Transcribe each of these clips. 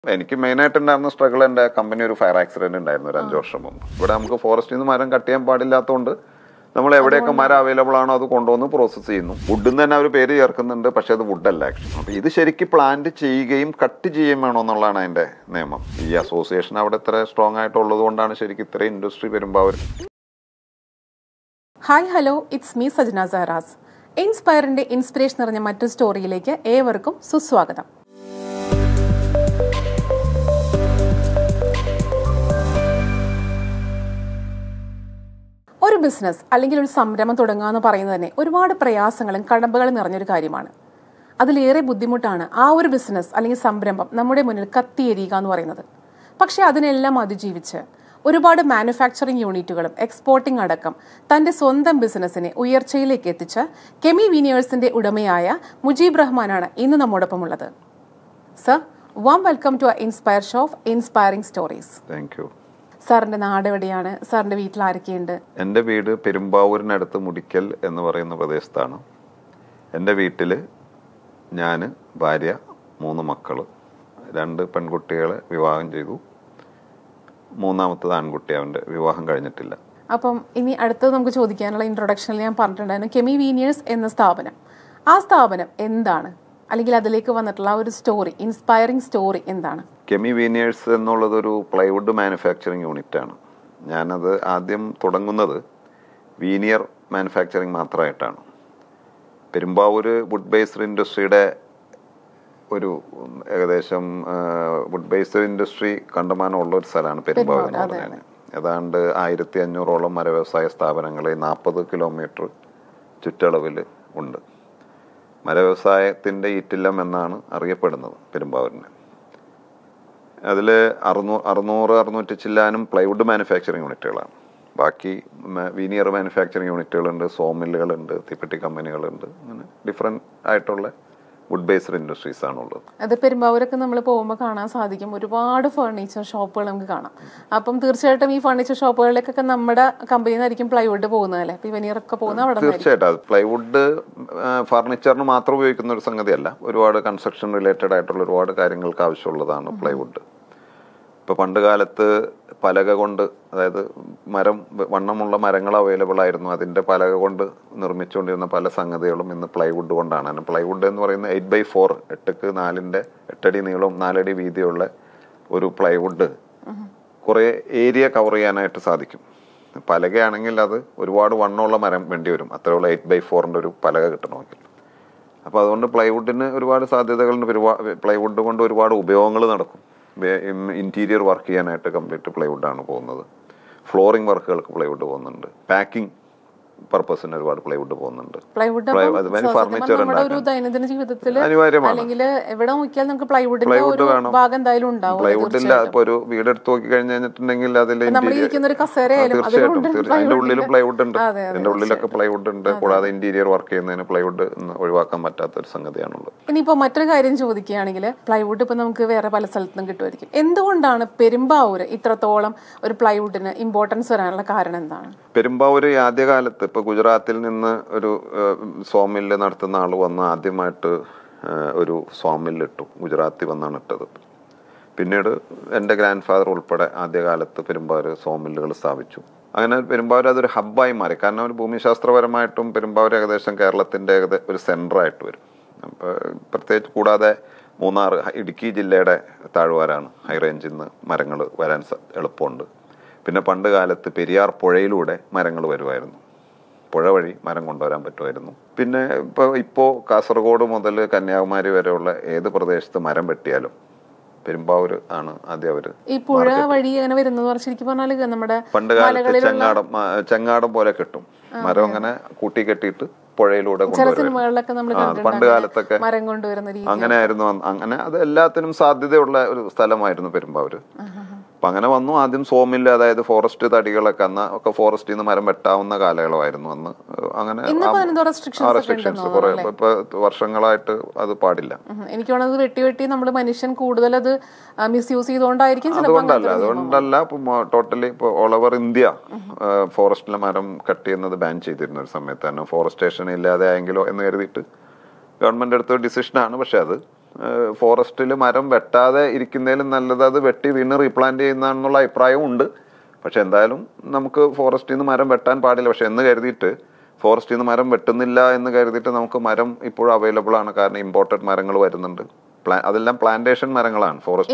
എനിക്ക് മെയിനായിട്ടുണ്ടായിരുന്ന സ്ട്രഗിൾ എൻ്റെ കമ്പനി ഒരു ഫയർ ആക്സിഡന്റ് ഉണ്ടായിരുന്നു ഒരു 5 വർഷം മുമ്പ്. ഇവിടെ നമുക്ക് ഫോറസ്റ്റിൽ നിന്ന് മരം കട്ട് ചെയ്യാൻ പാടില്ലാത്തതുകൊണ്ട് നമ്മൾ എവിടെയൊക്കെ മരം അവൈലബിൾ ആണോ അത് കൊണ്ടുവന്ന് പ്രോസസ്സ് ചെയ്യുന്നു. വുഡിൽ തന്നെ അവർ പേര് ചേർക്കുന്നുണ്ട്, പക്ഷെ അത് വുഡല്ല ആക്ച്വലി. അപ്പോൾ ഇത് ശരിക്കും പ്ലാന്റ് ചെയ്യുകയും കട്ട് ചെയ്യുകയും വേണോ എന്നുള്ളതാണ് അതിൻ്റെ നിയമം. ഈ അസോസിയേഷൻ അവിടെ ഇത്ര സ്ട്രോങ് ആയിട്ടുള്ളത് കൊണ്ടാണ് ശരിക്കും ഇത്രയും ഇൻഡസ്ട്രി വരുമ്പോൾ അവർ. Hi hello, it's me Sajna Saharas. ഇൻസ്പയറിന്റെ ഇൻസ്പിറേഷൻ നിറഞ്ഞ മറ്റൊരു സ്റ്റോറിയിലേക്ക് ഏവർക്കും സുസ്വാഗതം. ഒരു ബിസിനസ് അല്ലെങ്കിൽ ഒരു സംരംഭം തുടങ്ങുക എന്ന് പറയുന്നത് തന്നെ ഒരുപാട് പ്രയാസങ്ങളും കടമ്പകളും നിറഞ്ഞൊരു കാര്യമാണ്. അതിലേറെ ബുദ്ധിമുട്ടാണ് ആ ഒരു ബിസിനസ് അല്ലെങ്കിൽ സംരംഭം നമ്മുടെ മുന്നിൽ കത്തിയെരിയുക എന്ന് പറയുന്നത്. പക്ഷെ അതിനെല്ലാം അതിജീവിച്ച് ഒരുപാട് മാനുഫാക്ചറിംഗ് യൂണിറ്റുകളും എക്സ്പോർട്ടിംഗ് അടക്കം തന്റെ സ്വന്തം ബിസിനസ്സിനെ ഉയർച്ചയിലേക്ക് എത്തിച്ച കെമി വീനിയേഴ്സിന്റെ ഉടമയായ മുജീബ് റഹ്മാനാണ് ഇന്ന് നമ്മോടൊപ്പം ഉള്ളത്. Sir, warm welcome to inspire show of inspiring stories. Thank you. സാറിന്റെ നാട് എവിടെയാണ്? സാറിന്റെ വീട്ടിൽ ആരൊക്കെയുണ്ട്? എൻ്റെ വീട് പെരുമ്പാവൂരിനടുത്ത് മുടിക്കൽ എന്ന് പറയുന്ന പ്രദേശത്താണ്. എൻ്റെ വീട്ടിൽ ഞാൻ, ഭാര്യ, 3 മക്കൾ, 2 പെൺകുട്ടികളെ വിവാഹം ചെയ്തു. 3ാമത്തത് ആൺകുട്ടി, അവൻ്റെ വിവാഹം കഴിഞ്ഞിട്ടില്ല. അപ്പം ഇനി അടുത്തത് നമുക്ക് ചോദിക്കാനുള്ള ഇൻട്രൊഡക്ഷനിൽ ഞാൻ പറഞ്ഞിട്ടുണ്ടായിരുന്നു കെമി വീനിയേഴ്സ് എന്ന സ്ഥാപനം. ആ സ്ഥാപനം എന്താണ്, അല്ലെങ്കിൽ അതിലേക്ക് വന്നിട്ടുള്ള ഒരു സ്റ്റോറി, ഇൻസ്പയറിംഗ് സ്റ്റോറി എന്താണ്? കെമി വീനിയേഴ്സ് എന്നുള്ളതൊരു പ്ലൈവുഡ് മാനുഫാക്ചറിങ് യൂണിറ്റാണ്. ഞാനത് ആദ്യം തുടങ്ങുന്നത് വീനിയർ മാനുഫാക്ചറിങ് മാത്രമായിട്ടാണ്. പെരുമ്പാവൂർ വുഡ് ബേസ്ഡ് ഇൻഡസ്ട്രിയുടെ ഒരു ഏകദേശം വുഡ് ബേസ്ഡ് ഇൻഡസ്ട്രി കണ്ടമാനമുള്ള ഒരു സ്ഥലമാണ് പെരുമ്പാവൂർ എന്ന് പറഞ്ഞാൽ. ഏതാണ്ട് 1500ഓളം മരവ്യവസായ സ്ഥാപനങ്ങൾ 40 കിലോമീറ്റർ ചുറ്റളവിൽ ഉണ്ട്. മരവ്യവസായത്തിൻ്റെ ഈറ്റില്ലം എന്നാണ് അറിയപ്പെടുന്നത് പെരുമ്പാവൂരിന്. അതിൽ 600 ചില്ലാനും പ്ലൈവുഡ് മാനുഫാക്ചറിങ് യൂണിറ്റുകളാണ്. ബാക്കി വീനിയർ മാനുഫാക്ചറിങ് യൂണിറ്റുകളുണ്ട്, സോമില്ലുകളുണ്ട്, തീപ്പെട്ടി കമ്പനികളുണ്ട്. അങ്ങനെ ഡിഫറെൻ്റ് ആയിട്ടുള്ള വുഡ് ബേസ്ഡ് ഇൻഡസ്ട്രീസ് ആണുള്ളത്. അത് പെരുമ്പാവൂരൊക്കെ നമ്മൾ പോകുമ്പോൾ കാണാൻ സാധിക്കും, ഒരുപാട് ഫർണിച്ചർ ഷോപ്പുകൾ നമുക്ക് കാണാം. അപ്പം തീർച്ചയായിട്ടും ഈ ഫർണിച്ചർ ഷോപ്പുകളിലേക്കൊക്കെ നമ്മുടെ കമ്പനിയിൽ നിന്നായിരിക്കും പ്ലൈവുഡ് പോകുന്നത് അല്ലേ? വെനീറൊക്കെ പോകുന്നത് അവിടെ? തീർച്ചയായിട്ടും. അത് പ്ലൈവുഡ് ഫർണിച്ചറിന് മാത്രം ഉപയോഗിക്കുന്ന ഒരു സംഗതിയല്ല. ഒരുപാട് കൺസ്ട്രക്ഷൻ റിലേറ്റഡ് ആയിട്ടുള്ള ഒരുപാട് കാര്യങ്ങൾക്ക് ആവശ്യമുള്ളതാണ് പ്ലൈവുഡ്. ഇപ്പോൾ പണ്ട് കാലത്ത് പലക കൊണ്ട്, അതായത് വണ്ണമുള്ള മരങ്ങൾ അവൈലബിൾ ആയിരുന്നു. അതിൻ്റെ പലക കൊണ്ട് നിർമ്മിച്ചുകൊണ്ടിരുന്ന പല സംഗതികളും ഇന്ന് പ്ലൈവുഡ് കൊണ്ടാണ്. പ്ലൈവുഡ് എന്ന് പറയുന്നത് 8x4, 8x4 8 അടി നീളവും 4 അടി വീതിയുള്ള ഒരു പ്ലൈവുഡ് കുറേ ഏരിയ കവർ ചെയ്യാനായിട്ട് സാധിക്കും. പലകയാണെങ്കിൽ അത് ഒരുപാട് വണ്ണമുള്ള മരം വേണ്ടി വരും, അത്രയുള്ള 8x4 ഒരു പലക കിട്ടണമെങ്കിൽ. അപ്പോൾ അതുകൊണ്ട് പ്ലൈവുഡിന് ഒരുപാട് സാധ്യതകളുണ്ട്. പ്ലൈവുഡ് കൊണ്ട് ഒരുപാട് ഉപയോഗങ്ങൾ നടക്കും. ഇന്റീരിയർ വർക്ക് ചെയ്യാനായിട്ട് കംപ്ലീറ്റ് പ്ലൈവുഡാണ് പോകുന്നത്. ഫ്ലോറിംഗ് വർക്കുകൾക്ക് പ്ലൈവുഡ് പോകുന്നുണ്ട്. പാക്കിംഗ് പർപ്പസിന് ഒരുപാട് പ്ലൈവുഡ് പോകുന്നുണ്ട്. ഫർണിച്ചർ ദൈനംദിന ജീവിതത്തിൽ പ്ലൈവുഡ് വേണം. പ്ലൈവുഡിന്റെ ഇപ്പൊ ഒരു വീടെടുത്ത് നോക്കി കഴിഞ്ഞിട്ടുണ്ടെങ്കിൽ അതിൽ തീർച്ചയായിട്ടും അതിന്റെ ഉള്ളിലും പ്ലൈവുഡ് ഉണ്ട്. അതിന്റെ ഉള്ളിലൊക്കെ പ്ലൈവുഡ് ഉണ്ട്. കൂടാതെ ഇന്റീരിയർ വർക്ക് ചെയ്യുന്നതിന് പ്ലൈവുഡ് ഒഴിവാക്കാൻ പറ്റാത്ത ഒരു സംഗതിയാണുള്ളത്. ഇനിയിപ്പോ മറ്റൊരു കാര്യം ചോദിക്കുകയാണെങ്കിൽ, പ്ലൈവുഡ് ഇപ്പൊ നമുക്ക് വേറെ പല സ്ഥലത്തും കിട്ടുമായിരിക്കും. എന്തുകൊണ്ടാണ് പെരുമ്പാവൂര് ഇത്രത്തോളം ഒരു പ്ലൈവുഡിന് ഇമ്പോർട്ടൻസ് വരാനുള്ള കാരണം എന്താണ്? പെരുമ്പാവൂര് ആദ്യകാലത്ത് ഇപ്പോൾ ഗുജറാത്തിൽ നിന്ന് ഒരു സോമില്ല് നടത്തുന്ന ആൾ വന്ന് ആദ്യമായിട്ട് ഒരു സോമില്ലിട്ടു. ഗുജറാത്തിൽ വന്നാണ് ഇട്ടത്. പിന്നീട് എൻ്റെ ഗ്രാൻഡ് ഫാദർ ഉൾപ്പെടെ ആദ്യകാലത്ത് പെരുമ്പാവൂർ സോമില്ലുകൾ സ്ഥാപിച്ചു. അങ്ങനെ പെരുമ്പാവൂർ അതൊരു ഹബ്ബായി മാറി. കാരണം ഒരു ഭൂമിശാസ്ത്രപരമായിട്ടും പെരുമ്പാവൂർ ഏകദേശം കേരളത്തിൻ്റെ ഒരു സെൻറ്ററായിട്ട് വരും. അപ്പോൾ പ്രത്യേകിച്ച് കൂടാതെ മൂന്നാർ, ഇടുക്കി ജില്ലയുടെ താഴ്വാരാണ്. ഹൈ റേഞ്ചിൽ നിന്ന് മരങ്ങൾ വരാൻ എളുപ്പമുണ്ട്. പിന്നെ പണ്ട് കാലത്ത് പെരിയാർ പുഴയിലൂടെ മരങ്ങൾ വരുമായിരുന്നു. പുഴ വഴി മരം കൊണ്ടുവരാൻ പറ്റുമായിരുന്നു. പിന്നെ ഇപ്പോൾ കാസർഗോഡ് മുതൽ കന്യാകുമാരി വരെയുള്ള ഏത് പ്രദേശത്ത് മരം വെട്ടിയാലും പെരുമ്പാവൂർ ആണ് ആദ്യം അവര്. ഈ പുഴ വഴി അങ്ങനെ വരുന്നത് ശരിക്കും പറഞ്ഞാൽ നമ്മുടെ പണ്ട് കാലത്ത് ചെങ്ങാടം പോലെ കെട്ടും മരം, അങ്ങനെ കൂട്ടി കെട്ടിയിട്ട് പുഴയിലൂടെ കൊണ്ടുവരും. പണ്ട് കാലത്തൊക്കെ അങ്ങനെ ആയിരുന്നു. അങ്ങനെ അത് എല്ലാത്തിനും സാധ്യതയുള്ള ഒരു സ്ഥലമായിരുന്നു പെരുമ്പാവൂര്. അപ്പൊ അങ്ങനെ വന്നു. ആദ്യം സോമില്ല്, അതായത് ഫോറസ്റ്റ് തടികളൊക്കെ അന്ന് ഒക്കെ ഫോറസ്റ്റിൽ നിന്ന് മരം വെട്ടാവുന്ന കാലയളവായിരുന്നു അന്ന്. അങ്ങനെ റെസ്ട്രിക്ഷൻസ് കുറെ ഇപ്പൊ വർഷങ്ങളായിട്ട് അത് പാടില്ല. എനിക്ക് വെട്ടി നമ്മൾ മനുഷ്യൻ കൂടുതൽ അത് മിസ്യൂസ് ചെയ്തുകൊണ്ടായിരിക്കും. അതുകൊണ്ടല്ല ഇപ്പൊ ടോട്ടലി ഇപ്പൊ ഓൾ ഓവർ ഇന്ത്യ ഫോറസ്റ്റിലെ മരം കട്ട് ചെയ്യുന്നത് ബാൻ ചെയ്തിരുന്ന ഒരു സമയത്ത് തന്നെ ഫോറസ്റ്റേഷൻ ഇല്ലാതെ ആയെങ്കിലോ എന്ന് കരുതിയിട്ട് ഗവൺമെന്റ് എടുത്ത ഡിസിഷനാണ്. പക്ഷെ അത് ഫോറസ്റ്റിൽ മരം വെട്ടാതെ ഇരിക്കുന്നതിലും നല്ലത് അത് വെട്ടി വീണ് റീപ്ലാന്റ് ചെയ്യുന്നതാണെന്നുള്ള അഭിപ്രായവും ഉണ്ട്. പക്ഷെ എന്തായാലും നമുക്ക് ഫോറസ്റ്റിൽ നിന്ന് മരം വെട്ടാൻ പാടില്ല. പക്ഷെ എന്ന് കരുതിയിട്ട് ഫോറസ്റ്റിൽ നിന്ന് മരം വെട്ടുന്നില്ല എന്ന് കരുതിയിട്ട് നമുക്ക് മരം ഇപ്പോഴും അവൈലബിൾ ആണ്. കാരണം ഇമ്പോർട്ടഡ് മരങ്ങൾ വരുന്നുണ്ട്. അതെല്ലാം പ്ലാന്റേഷൻ മരങ്ങളാണ്. ഫോറസ്റ്റ്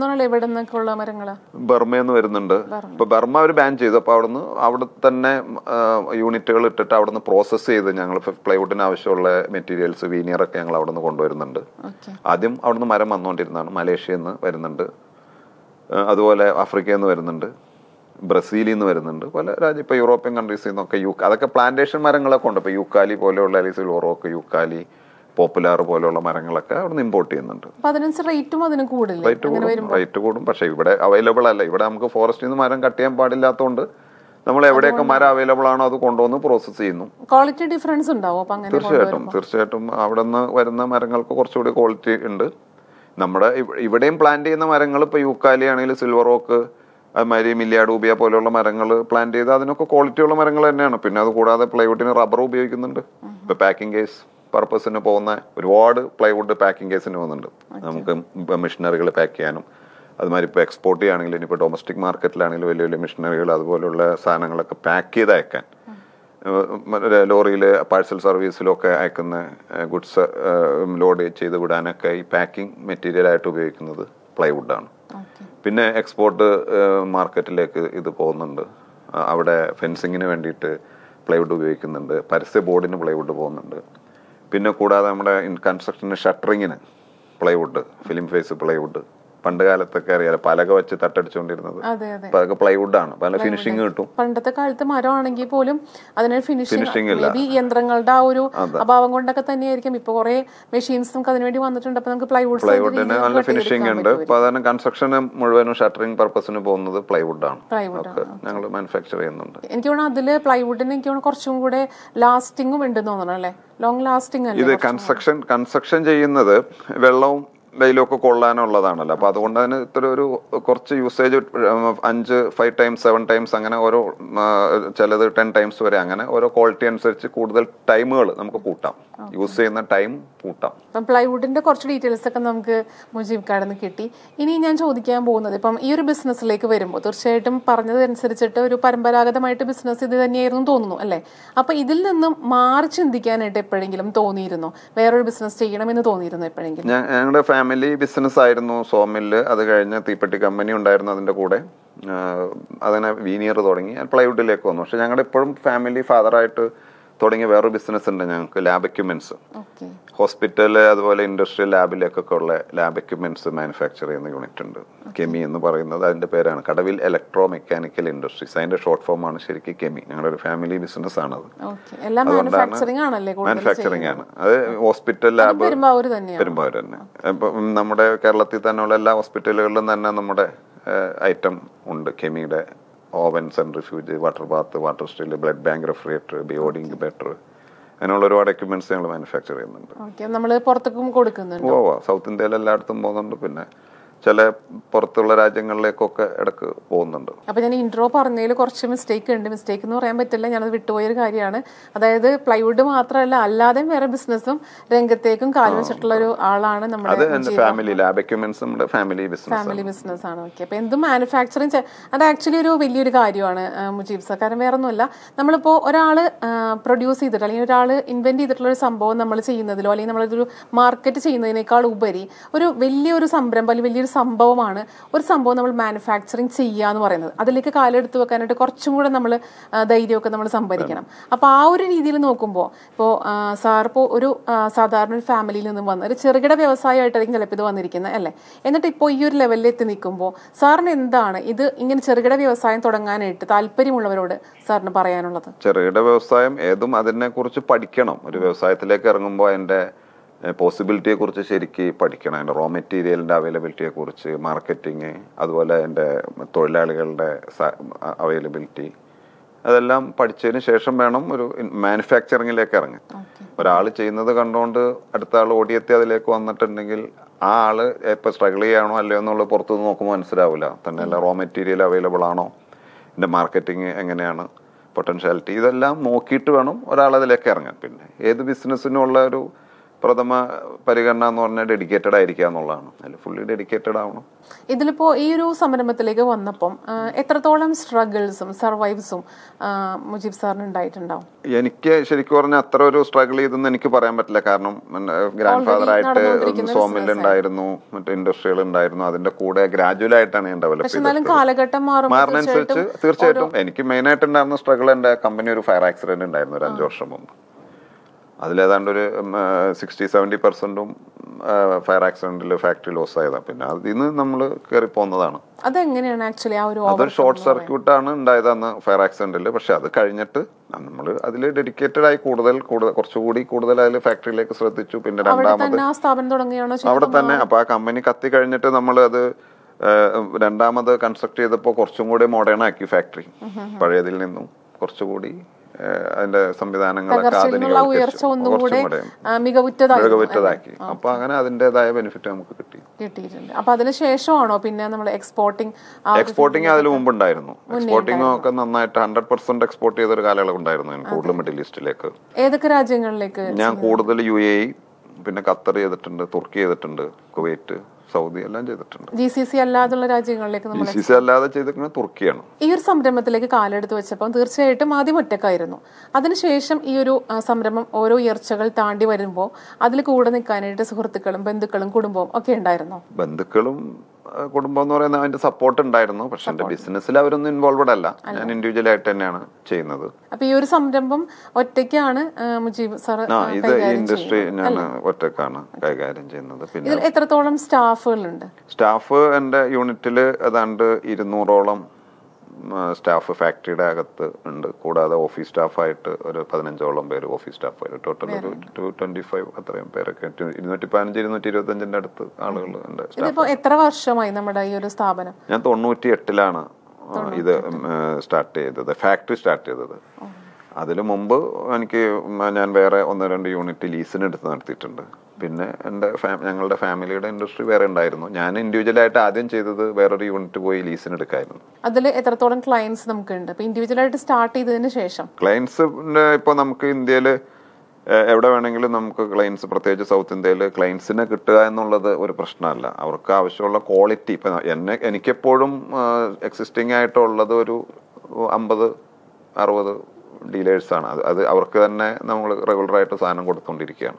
ബർമയെന്ന് വരുന്നുണ്ട്. ഇപ്പൊ ബർമ അവർ ബാൻ ചെയ്തു. അപ്പൊ അവിടെ തന്നെ യൂണിറ്റുകൾ ഇട്ടിട്ട് അവിടുന്ന് പ്രോസസ് ചെയ്ത് ഞങ്ങൾ പ്ലൈവുഡിന് ആവശ്യമുള്ള മെറ്റീരിയൽസ് വീനിയർ ഒക്കെ ഞങ്ങൾ അവിടുന്ന് കൊണ്ടുവരുന്നുണ്ട്. ആദ്യം അവിടുന്ന് മരം വന്നുകൊണ്ടിരുന്നതാണ്. മലേഷ്യയിൽ നിന്ന് വരുന്നുണ്ട്, അതുപോലെ ആഫ്രിക്കയിൽ നിന്ന് വരുന്നുണ്ട്, ബ്രസീലിൽ നിന്ന് വരുന്നുണ്ട്, പല രാജ്യം ഇപ്പൊ യൂറോപ്യൻ കൺട്രീസിൽ നിന്നൊക്കെ അതൊക്കെ പ്ലാന്റേഷൻ മരങ്ങളൊക്കെ ഉണ്ട്. ഇപ്പൊ യൂക്കാലി പോലെയുള്ള അല്ലെങ്കിൽ സിൽവറോക്ക്, യൂക്കാലി, പോപ്പുലാർ പോലെയുള്ള മരങ്ങളൊക്കെ അവിടുന്ന് ഇമ്പോർട്ട് ചെയ്യുന്നുണ്ട്. റേറ്റ് കൂടും. പക്ഷെ ഇവിടെ അവൈലബിൾ അല്ല. ഇവിടെ നമുക്ക് ഫോറസ്റ്റിൽ നിന്ന് മരം കട്ട് ചെയ്യാൻ പാടില്ലാത്തതുകൊണ്ട് നമ്മൾ എവിടെയൊക്കെ മരം അവൈലബിൾ ആണോ അത് കൊണ്ടുവന്ന് പ്രോസസ് ചെയ്യുന്നു. ക്വാളിറ്റി ഡിഫറൻസ് ഉണ്ടാവും. തീർച്ചയായിട്ടും അവിടെ നിന്ന് വരുന്ന മരങ്ങൾക്ക് കുറച്ചുകൂടി ക്വാളിറ്റി ഉണ്ട്. നമ്മുടെ ഇവിടെയും പ്ലാന്റ് ചെയ്യുന്ന മരങ്ങൾ ഇപ്പൊ യൂക്കാലി ആണെങ്കിൽ സിൽവർ ഓക്ക്, അതുമാതിരി മില്ലിയാഡൂബിയ പോലെയുള്ള മരങ്ങൾ പ്ലാന്റ് ചെയ്ത് അതിനൊക്കെ ക്വാളിറ്റി ഉള്ള മരങ്ങൾ തന്നെയാണ്. പിന്നെ അത് കൂടാതെ പ്ലൈവുഡിന് റബ്ബർ ഉപയോഗിക്കുന്നുണ്ട്. ഇപ്പൊ പാക്കിംഗ് കേസ് പർപ്പസിന് പോകുന്ന ഒരുപാട് പ്ലൈവുഡ് പാക്കിംഗ് കേസിന് പോകുന്നുണ്ട്. നമുക്ക് മെഷീനറികൾ പാക്ക് ചെയ്യാനും അതുമാതിരി ഇപ്പോൾ എക്സ്പോർട്ട് ചെയ്യുകയാണെങ്കിൽ ഇനിയിപ്പോൾ ഡൊമസ്റ്റിക് മാർക്കറ്റിലാണെങ്കിലും വലിയ വലിയ മെഷീനറികൾ അതുപോലുള്ള സാധനങ്ങളൊക്കെ പാക്ക് ചെയ്ത് അയക്കാൻ, ലോറിയിൽ പാഴ്സൽ സർവീസിലൊക്കെ അയക്കുന്ന ഗുഡ്സ് ലോഡ് ചെയ്ത് വിടാനൊക്കെ ഈ പാക്കിംഗ് മെറ്റീരിയൽ ആയിട്ട് ഉപയോഗിക്കുന്നത് പ്ലൈവുഡാണ്. പിന്നെ എക്സ്പോർട്ട് മാർക്കറ്റിലേക്ക് ഇത് പോകുന്നുണ്ട്. അവിടെ ഫെൻസിങ്ങിന് വേണ്ടിയിട്ട് പ്ലൈവുഡ് ഉപയോഗിക്കുന്നുണ്ട്. പരസ്യ ബോർഡിന് പ്ലൈവുഡ് പോകുന്നുണ്ട്. പിന്നെ കൂടാതെ നമ്മുടെ കൺസ്ട്രക്ഷന് ഷട്ടറിങ്ങിന് പ്ലൈവുഡ്, ഫിലിം ഫേസ് പ്ലൈവുഡ്. പണ്ട് കാലത്തൊക്കെ അറിയാലോ പലക വെച്ച് തട്ടടിച്ചുകൊണ്ടിരുന്നത്. അപ്പൊ അതൊക്കെ പ്ലൈവുഡ് ആണ്. പല ഫിനിഷിംഗ് കിട്ടും. പണ്ടത്തെ കാലത്ത് മരമാണെങ്കിൽ പോലും അതിന് ഫിനിഷിംഗ് ഇല്ല. യന്ത്രങ്ങളുടെ ആ ഒരു അഭാവം കൊണ്ടൊക്കെ തന്നെയായിരിക്കും ഇപ്പൊ കുറെ മെഷീൻസ് നമുക്ക് അതിനുവേണ്ടി വന്നിട്ടുണ്ട്. അപ്പൊ നമുക്ക് പ്ലൈവുഡിന് നല്ല ഫിനിഷിംഗ് ഉണ്ട്. അപ്പൊ അതാണ് കൺസ്ട്രക്ഷന് മുഴുവനും ഷട്ടറിംഗ് പർപ്പസിന് പോകുന്നത് പ്ലൈവുഡ് ആണ്. ഞങ്ങൾ മാനുഫാക്ചർ ചെയ്യുന്നുണ്ട്. എനിക്ക് തോന്നുന്നു അതില് പ്ലൈവുഡിന് എനിക്ക് തോന്നുന്നു കുറച്ചും കൂടെ ലാസ്റ്റിംഗും ഉണ്ടെന്ന് തോന്നണം അല്ലെ, ലോങ് ലാസ്റ്റിംഗ്. ഇത് കൺസ്ട്രക്ഷൻ ചെയ്യുന്നത് വെള്ളവും വെയിലൊക്കെ കൊള്ളാനുള്ളതാണല്ലോ. അപ്പൊ അതുകൊണ്ട് അതിന് ഇത്ര ഒരു കുറച്ച് യൂസേജ് 5 ടൈംസ് 7 ടൈംസ് അങ്ങനെ ഓരോ, ചിലത് 10 ടൈംസ് വരെ, അങ്ങനെ ഓരോ ക്വാളിറ്റി അനുസരിച്ച് കൂടുതൽ ടൈമുകൾ നമുക്ക് കൂട്ടാം. യൂസ് ചെയ്യുന്ന ടൈം കൂട്ടാം. ഇപ്പം പ്ലൈവുഡിന്റെ കുറച്ച് ഡീറ്റെയിൽസ് ഒക്കെ നമുക്ക് മുജീബ് കാർഡിൽ കിട്ടി. ഇനി ഞാൻ ചോദിക്കാൻ പോകുന്നത്, ഇപ്പം ഈ ഒരു ബിസിനസ്സിലേക്ക് വരുമ്പോൾ തീർച്ചയായിട്ടും പറഞ്ഞതനുസരിച്ചിട്ട് ഒരു പരമ്പരാഗതമായിട്ട് ബിസിനസ് ഇത് തന്നെയായിരുന്നു തോന്നുന്നു അല്ലേ? അപ്പൊ ഇതിൽ നിന്നും മാറി ചിന്തിക്കാനായിട്ട് എപ്പോഴെങ്കിലും തോന്നിയിരുന്നോ? വേറൊരു ബിസിനസ് ചെയ്യണമെന്ന് തോന്നിയിരുന്നു എപ്പോഴെങ്കിലും? ഞങ്ങളുടെ ഫാമിലി ബിസിനസ് ആയിരുന്നു സോമില്ല്. അത് കഴിഞ്ഞ് തീപ്പെട്ടി കമ്പനി ഉണ്ടായിരുന്നു അതിന്റെ കൂടെ. അതിനെ വീനിയർ തുടങ്ങി പ്ലൈവുഡിലേക്ക് വന്നു. പക്ഷെ ഞങ്ങളുടെ ഇപ്പോഴും ഫാമിലി ഫാദറായിട്ട് തുടങ്ങിയ വേറൊരു ബിസിനസ് ഉണ്ട് ഞങ്ങൾക്ക്, ലാബ് എക്യുപ്മെന്റ്സ്. ഹോസ്പിറ്റല് അതുപോലെ ഇൻഡസ്ട്രിയൽ ലാബിലേക്കൊക്കെ ഉള്ള ലാബ് എക്യുപ്മെന്റ്സ് മാനുഫാക്ചർ ചെയ്യുന്ന യൂണിറ്റ് ഉണ്ട്. കെമി എന്ന് പറയുന്നത് അതിന്റെ പേരാണ്. കടവിൽ ഇലക്ട്രോ മെക്കാനിക്കൽ ഇൻഡസ്ട്രീസ്, അതിന്റെ ഷോർട്ട് ഫോം ആണ് ശരിക്കും കെമി. ഞങ്ങളുടെ ഒരു ഫാമിലി ബിസിനസ് ആണത്. അതുകൊണ്ടാണ് മാനുഫാക്ചറിങ് ആണ്. അത് ഹോസ്പിറ്റൽ ലാബ് പെരുമ്പാവൂർ തന്നെ. നമ്മുടെ കേരളത്തിൽ തന്നെയുള്ള എല്ലാ ഹോസ്പിറ്റലുകളിലും തന്നെ നമ്മുടെ ഐറ്റം ഉണ്ട്. കെമിയുടെ oven, centrifuge, water bath, water still, blood bank, refrigerator, BOD incubator, അങ്ങനെയുള്ള ഒരുപാട് എക്യുപ്മെന്റ്സ് ഞങ്ങൾ മാനുഫാക്ചർ ചെയ്യുന്നുണ്ട്. സൗത്ത് ഇന്ത്യയിൽ എല്ലായിടത്തും പോകുന്നുണ്ട്. പിന്നെ ചില പുറത്തുള്ള രാജ്യങ്ങളിലേക്കൊക്കെ ഇടക്ക് പോകുന്നുണ്ട്. അപ്പൊ ഞാൻ ഇൻട്രോ പറഞ്ഞതിൽ കുറച്ച് മിസ്റ്റേക്ക് ഉണ്ട്. മിസ്റ്റേക്ക് എന്ന് പറയാൻ പറ്റില്ല, ഞാനത് വിട്ടുപോയൊരു കാര്യമാണ്. അതായത് പ്ലൈവുഡ് മാത്രമല്ല അല്ലാതെ വേറെ ബിസിനസ്സും രംഗത്തേക്കും കാൽ വെച്ചിട്ടുള്ള ഒരു ആളാണ് നമ്മുടെ ഫാമിലി ലാബ് എക്യുപ്മെന്റ്സ്, നമ്മുടെ ഫാമിലി ബിസിനസ് ആണ്. ഓക്കെ. അപ്പൊ എന്തും മാനുഫാക്ചറിങ് അത് ആക്ച്വലി ഒരു വലിയൊരു കാര്യമാണ് മുജീബ് സാർ. കാരണം വേറെ ഒന്നുമല്ല, നമ്മളിപ്പോ ഒരാള് പ്രൊഡ്യൂസ് ചെയ്തിട്ട് അല്ലെങ്കിൽ ഒരാള് ഇൻവെന്റ് ചെയ്തിട്ടുള്ള ഒരു സംഭവം നമ്മൾ ചെയ്യുന്നതിലോ അല്ലെങ്കിൽ നമ്മളൊരു മാർക്കറ്റ് ചെയ്യുന്നതിനേക്കാൾ ഉപരി ഒരു വലിയൊരു സംരംഭം അല്ലെങ്കിൽ വലിയൊരു സംഭവമാണ് ഒരു സംഭവം നമ്മൾ മാനുഫാക്ചറിങ് ചെയ്യുക എന്ന് പറയുന്നത്. അതിലേക്ക് കാലെടുത്ത് വെക്കാനായിട്ട് കുറച്ചും കൂടെ നമ്മൾ ധൈര്യമൊക്കെ നമ്മൾ സംഭരിക്കണം. അപ്പോൾ ആ ഒരു രീതിയിൽ നോക്കുമ്പോൾ ഇപ്പോൾ സാർ ഇപ്പോൾ ഒരു സാധാരണ ഒരു ഫാമിലിയിൽ നിന്നും വന്ന ഒരു ചെറുകിട വ്യവസായമായിട്ടായിരിക്കും ചിലപ്പോൾ ഇത് വന്നിരിക്കുന്നത് അല്ലേ? എന്നിട്ട് ഇപ്പോൾ ഈ ഒരു ലെവലിൽ എത്തി നിൽക്കുമ്പോൾ സാറിന് എന്താണ് ഇത് ഇങ്ങനെ ചെറുകിട വ്യവസായം തുടങ്ങാനായിട്ട് താല്പര്യമുള്ളവരോട് സാറിന് പറയാനുള്ളത്? ചെറുകിട വ്യവസായം ഏതും അതിനെ കുറിച്ച് പഠിക്കണം. ഒരു വ്യവസായത്തിലേക്ക് ഇറങ്ങുമ്പോൾ അതിൻ്റെ പോസിബിലിറ്റിയെ കുറിച്ച് ശരിക്കും പഠിക്കണം. അതിൻ്റെ റോ മെറ്റീരിയലിൻ്റെ അവൈലബിലിറ്റിയെ കുറിച്ച്, മാർക്കറ്റിങ്, അതുപോലെ അതിൻ്റെ തൊഴിലാളികളുടെ അവൈലബിലിറ്റി, അതെല്ലാം പഠിച്ചതിന് ശേഷം വേണം ഒരു മാനുഫാക്ചറിങ്ങിലേക്ക് ഇറങ്ങാൻ. ഒരാൾ ചെയ്യുന്നത് കണ്ടുകൊണ്ട് അടുത്ത ആൾ ഓടിയെത്തി അതിലേക്ക് വന്നിട്ടുണ്ടെങ്കിൽ ആ ആള് ഇപ്പം സ്ട്രഗിൾ ചെയ്യാണോ അല്ലയോ എന്നുള്ളത് പുറത്തുനിന്ന് നോക്കുമ്പോൾ മനസ്സിലാവില്ല. തന്നെയല്ല റോ മെറ്റീരിയൽ അവൈലബിൾ ആണോ, ഇതിൻ്റെ മാർക്കറ്റിങ് എങ്ങനെയാണ്, പൊട്ടൻഷ്യാലിറ്റി, ഇതെല്ലാം നോക്കിയിട്ട് വേണം ഒരാൾ അതിലേക്ക് ഇറങ്ങാൻ. പിന്നെ ഏത് ബിസിനസ്സിനുള്ള ഒരു പ്രഥമ പരിഗണന എന്ന് പറഞ്ഞാൽ ഡെഡിക്കേറ്റഡ് ആയിരിക്കുക എന്നുള്ളതാണ്. അതിൽ ഫുള്ളി ഡെഡിക്കേറ്റഡ് ആവണം. ഇതിലിപ്പോ ഈ ഒരു സംരംഭത്തിലേക്ക് വന്നപ്പം എത്രത്തോളം സ്ട്രഗിൾസും സർവൈവ്സും മുജീബ് സാറിന് ഉണ്ടായിട്ടുണ്ടാവും? എനിക്ക് ശരിക്കും പറഞ്ഞാൽ അത്ര ഒരു സ്ട്രഗിൾ ചെയ്തെന്ന് എനിക്ക് പറയാൻ പറ്റില്ല. കാരണം ഗ്രാൻഡ് ഫാദർ ആയിട്ട് സോമിൽ ഉണ്ടായിരുന്നു, മറ്റേ ഇൻഡസ്ട്രികൾ ഉണ്ടായിരുന്നു. അതിന്റെ കൂടെ ഗ്രാജുവൽ ആയിട്ടാണ് ഞാൻ ഡെവലപ്പ് ചെയ്തത്. കാലഘട്ടം മാറുന്നതനുസരിച്ച് തീർച്ചയായിട്ടും എനിക്ക് മെയിൻ ആയിട്ട് ഉണ്ടായിരുന്ന സ്ട്രഗിൾ, എന്റെ കമ്പനി ഒരു ഫയർ ആക്സിഡന്റ് ഉണ്ടായിരുന്നു ഒരു 5 വർഷം മുമ്പ്. അതിലേതാണ്ട് ഒരു 60-70% ഫയർ ആക്സിഡന്റിൽ ഫാക്ടറി ലോസ് ആയതാണ്. പിന്നെ അതിന്ന് നമ്മൾ കയറി പോകുന്നതാണ്. അതെങ്ങനെയാണ് ആക്ച്വലി അതൊരു ഷോർട്ട് സർക്യൂട്ട് ആണ് ഉണ്ടായത് അന്ന് ഫയർ ആക്സിഡന്റിൽ. പക്ഷെ അത് കഴിഞ്ഞിട്ട് നമ്മൾ അതിൽ ഡെഡിക്കേറ്റഡ് ആയി കുറച്ചുകൂടി കൂടുതൽ അതിൽ ഫാക്ടറിയിലേക്ക് ശ്രദ്ധിച്ചു. പിന്നെ രണ്ടാമത് അവിടെ തന്നെ. അപ്പൊ ആ കമ്പനി കത്തി കഴിഞ്ഞിട്ട് നമ്മൾ അത് രണ്ടാമത് കൺസ്ട്രക്ട് ചെയ്തപ്പോൾ കുറച്ചും കൂടി മോഡേൺ ആക്കി ഫാക്ടറി. പഴയതിൽ നിന്നും കുറച്ചുകൂടി അതിന്റെ സംവിധാനങ്ങളൊക്കെ മികവുറ്റതാക്കി. അപ്പൊ അങ്ങനെ അതിന്റേതായ ബെനിഫിറ്റ് നമുക്ക് കിട്ടിയിട്ടുണ്ട്. അപ്പൊ അതിനുശേഷമാണോ പിന്നെ നമ്മൾ എക്സ്പോർട്ടിങ് അതിന് മുമ്പ് ഉണ്ടായിരുന്നു. എക്സ്പോർട്ടിംഗ് ഒക്കെ നന്നായിട്ട് 100% എക്സ്പോർട്ട് ചെയ്തൊരു കാലയളവ് ഉണ്ടായിരുന്നു കൂടുതൽ മിഡിൽ ഈസ്റ്റിലേക്ക്. ഏതൊക്കെ രാജ്യങ്ങളിലേക്ക്? ഞാൻ കൂടുതൽ UAE, പിന്നെ ഖത്തർ ചെയ്തിട്ടുണ്ട്, തുർക്കി ചെയ്തിട്ടുണ്ട്, കുവൈറ്റ്, സൗദി എല്ലാം ചെയ്തിട്ടുണ്ട്. GCC അല്ലാതുള്ള രാജ്യങ്ങളിലേക്ക് GCC അല്ലാതെ ചെയ്തിരിക്കുന്നത് തുർക്കിയാണ്. ഈ ഒരു സംരംഭത്തിലേക്ക് കാലെടുത്ത് വെച്ചപ്പോൾ തീർച്ചയായിട്ടും ആദ്യം ഒറ്റക്കായിരുന്നു. അതിനുശേഷം ഈ ഒരു സംരംഭം ഓരോ ഉയർച്ചകൾ താണ്ടി വരുമ്പോൾ അതിൽ കൂടെ നിൽക്കാനായിട്ട് സുഹൃത്തുക്കളും ബന്ധുക്കളും കുടുംബവും ഒക്കെ ഉണ്ടായിരുന്നു. ബന്ധുക്കളും കുടുംബം എന്ന് പറയുന്നത് അതിന്റെ സപ്പോർട്ട് ഉണ്ടായിരുന്നു. പക്ഷെ എന്റെ ബിസിനസ്സിൽ അവരൊന്നും ഇൻവോൾവഡ് അല്ല. ഞാൻ ഇൻഡിവിജ്വൽ ആയിട്ട് തന്നെയാണ് ചെയ്യുന്നത്. അപ്പൊ ഈ ഒരു സംരംഭം ഒറ്റയ്ക്കാണ് മുജീബ് സാർ ഇത് ഇൻഡസ്ട്രി ഞാൻ ഒറ്റക്കാണ് കൈകാര്യം ചെയ്യുന്നത്. പിന്നെ എത്രത്തോളം സ്റ്റാഫുകളുണ്ട്? സ്റ്റാഫ് എന്റെ യൂണിറ്റില് ഏതാണ്ട് 200ഓളം സ്റ്റാഫ് ഫാക്ടറിയുടെ അകത്ത് ഉണ്ട്. കൂടാതെ ഓഫീസ് സ്റ്റാഫായിട്ട് ഒരു 15ഓളം പേര് ഓഫീസ് സ്റ്റാഫായിട്ട് ടോട്ടൽ ഒരു 225 അത്രയും പേരൊക്കെ 215-225 അടുത്ത് ആളുകൾ ഉണ്ട്. എത്ര വർഷമായി നമ്മുടെ ഈ ഒരു സ്ഥാപനം? ഞാൻ 98-ലാണ് ഇത് സ്റ്റാർട്ട് ചെയ്തത്, ഫാക്ടറി സ്റ്റാർട്ട് ചെയ്തത്. അതിനു മുമ്പ് ഞാൻ വേറെ 1-2 യൂണിറ്റ് ലീസിന് എടുത്ത് നടത്തിയിട്ടുണ്ട്. പിന്നെ ഞങ്ങളുടെ ഫാമിലിയുടെ ഇൻഡസ്ട്രി വേറെ ഉണ്ടായിരുന്നു. ഞാൻ ഇൻഡിവിജ്വലായിട്ട് ആദ്യം ചെയ്തത് വേറൊരു യൂണിറ്റ് പോയി ലീസിന് എടുക്കായിരുന്നു. അതിൽ എത്രത്തോളം ക്ലയൻസ് നമുക്കുണ്ട് ഇൻഡിവിജ്വലായിട്ട് സ്റ്റാർട്ട് ചെയ്തതിന് ശേഷം? ക്ലയൻസിന്റെ ഇപ്പോൾ നമുക്ക് ഇന്ത്യയിൽ എവിടെ വേണമെങ്കിലും നമുക്ക് ക്ലയൻസ്, പ്രത്യേകിച്ച് സൗത്ത് ഇന്ത്യയിൽ ക്ലയൻസിനെ കിട്ടുക എന്നുള്ളത് ഒരു പ്രശ്നമല്ല. അവർക്ക് ആവശ്യമുള്ള ക്വാളിറ്റി ഇപ്പം എനിക്കെപ്പോഴും എക്സിസ്റ്റിംഗ് ആയിട്ടുള്ളത് ഒരു 50-60 ഡീലേഴ്സാണ്. അത് അവർക്ക് തന്നെ നമ്മൾ റെഗുലർ ആയിട്ട് സാധനം കൊടുത്തോണ്ടിരിക്കുകയാണ്.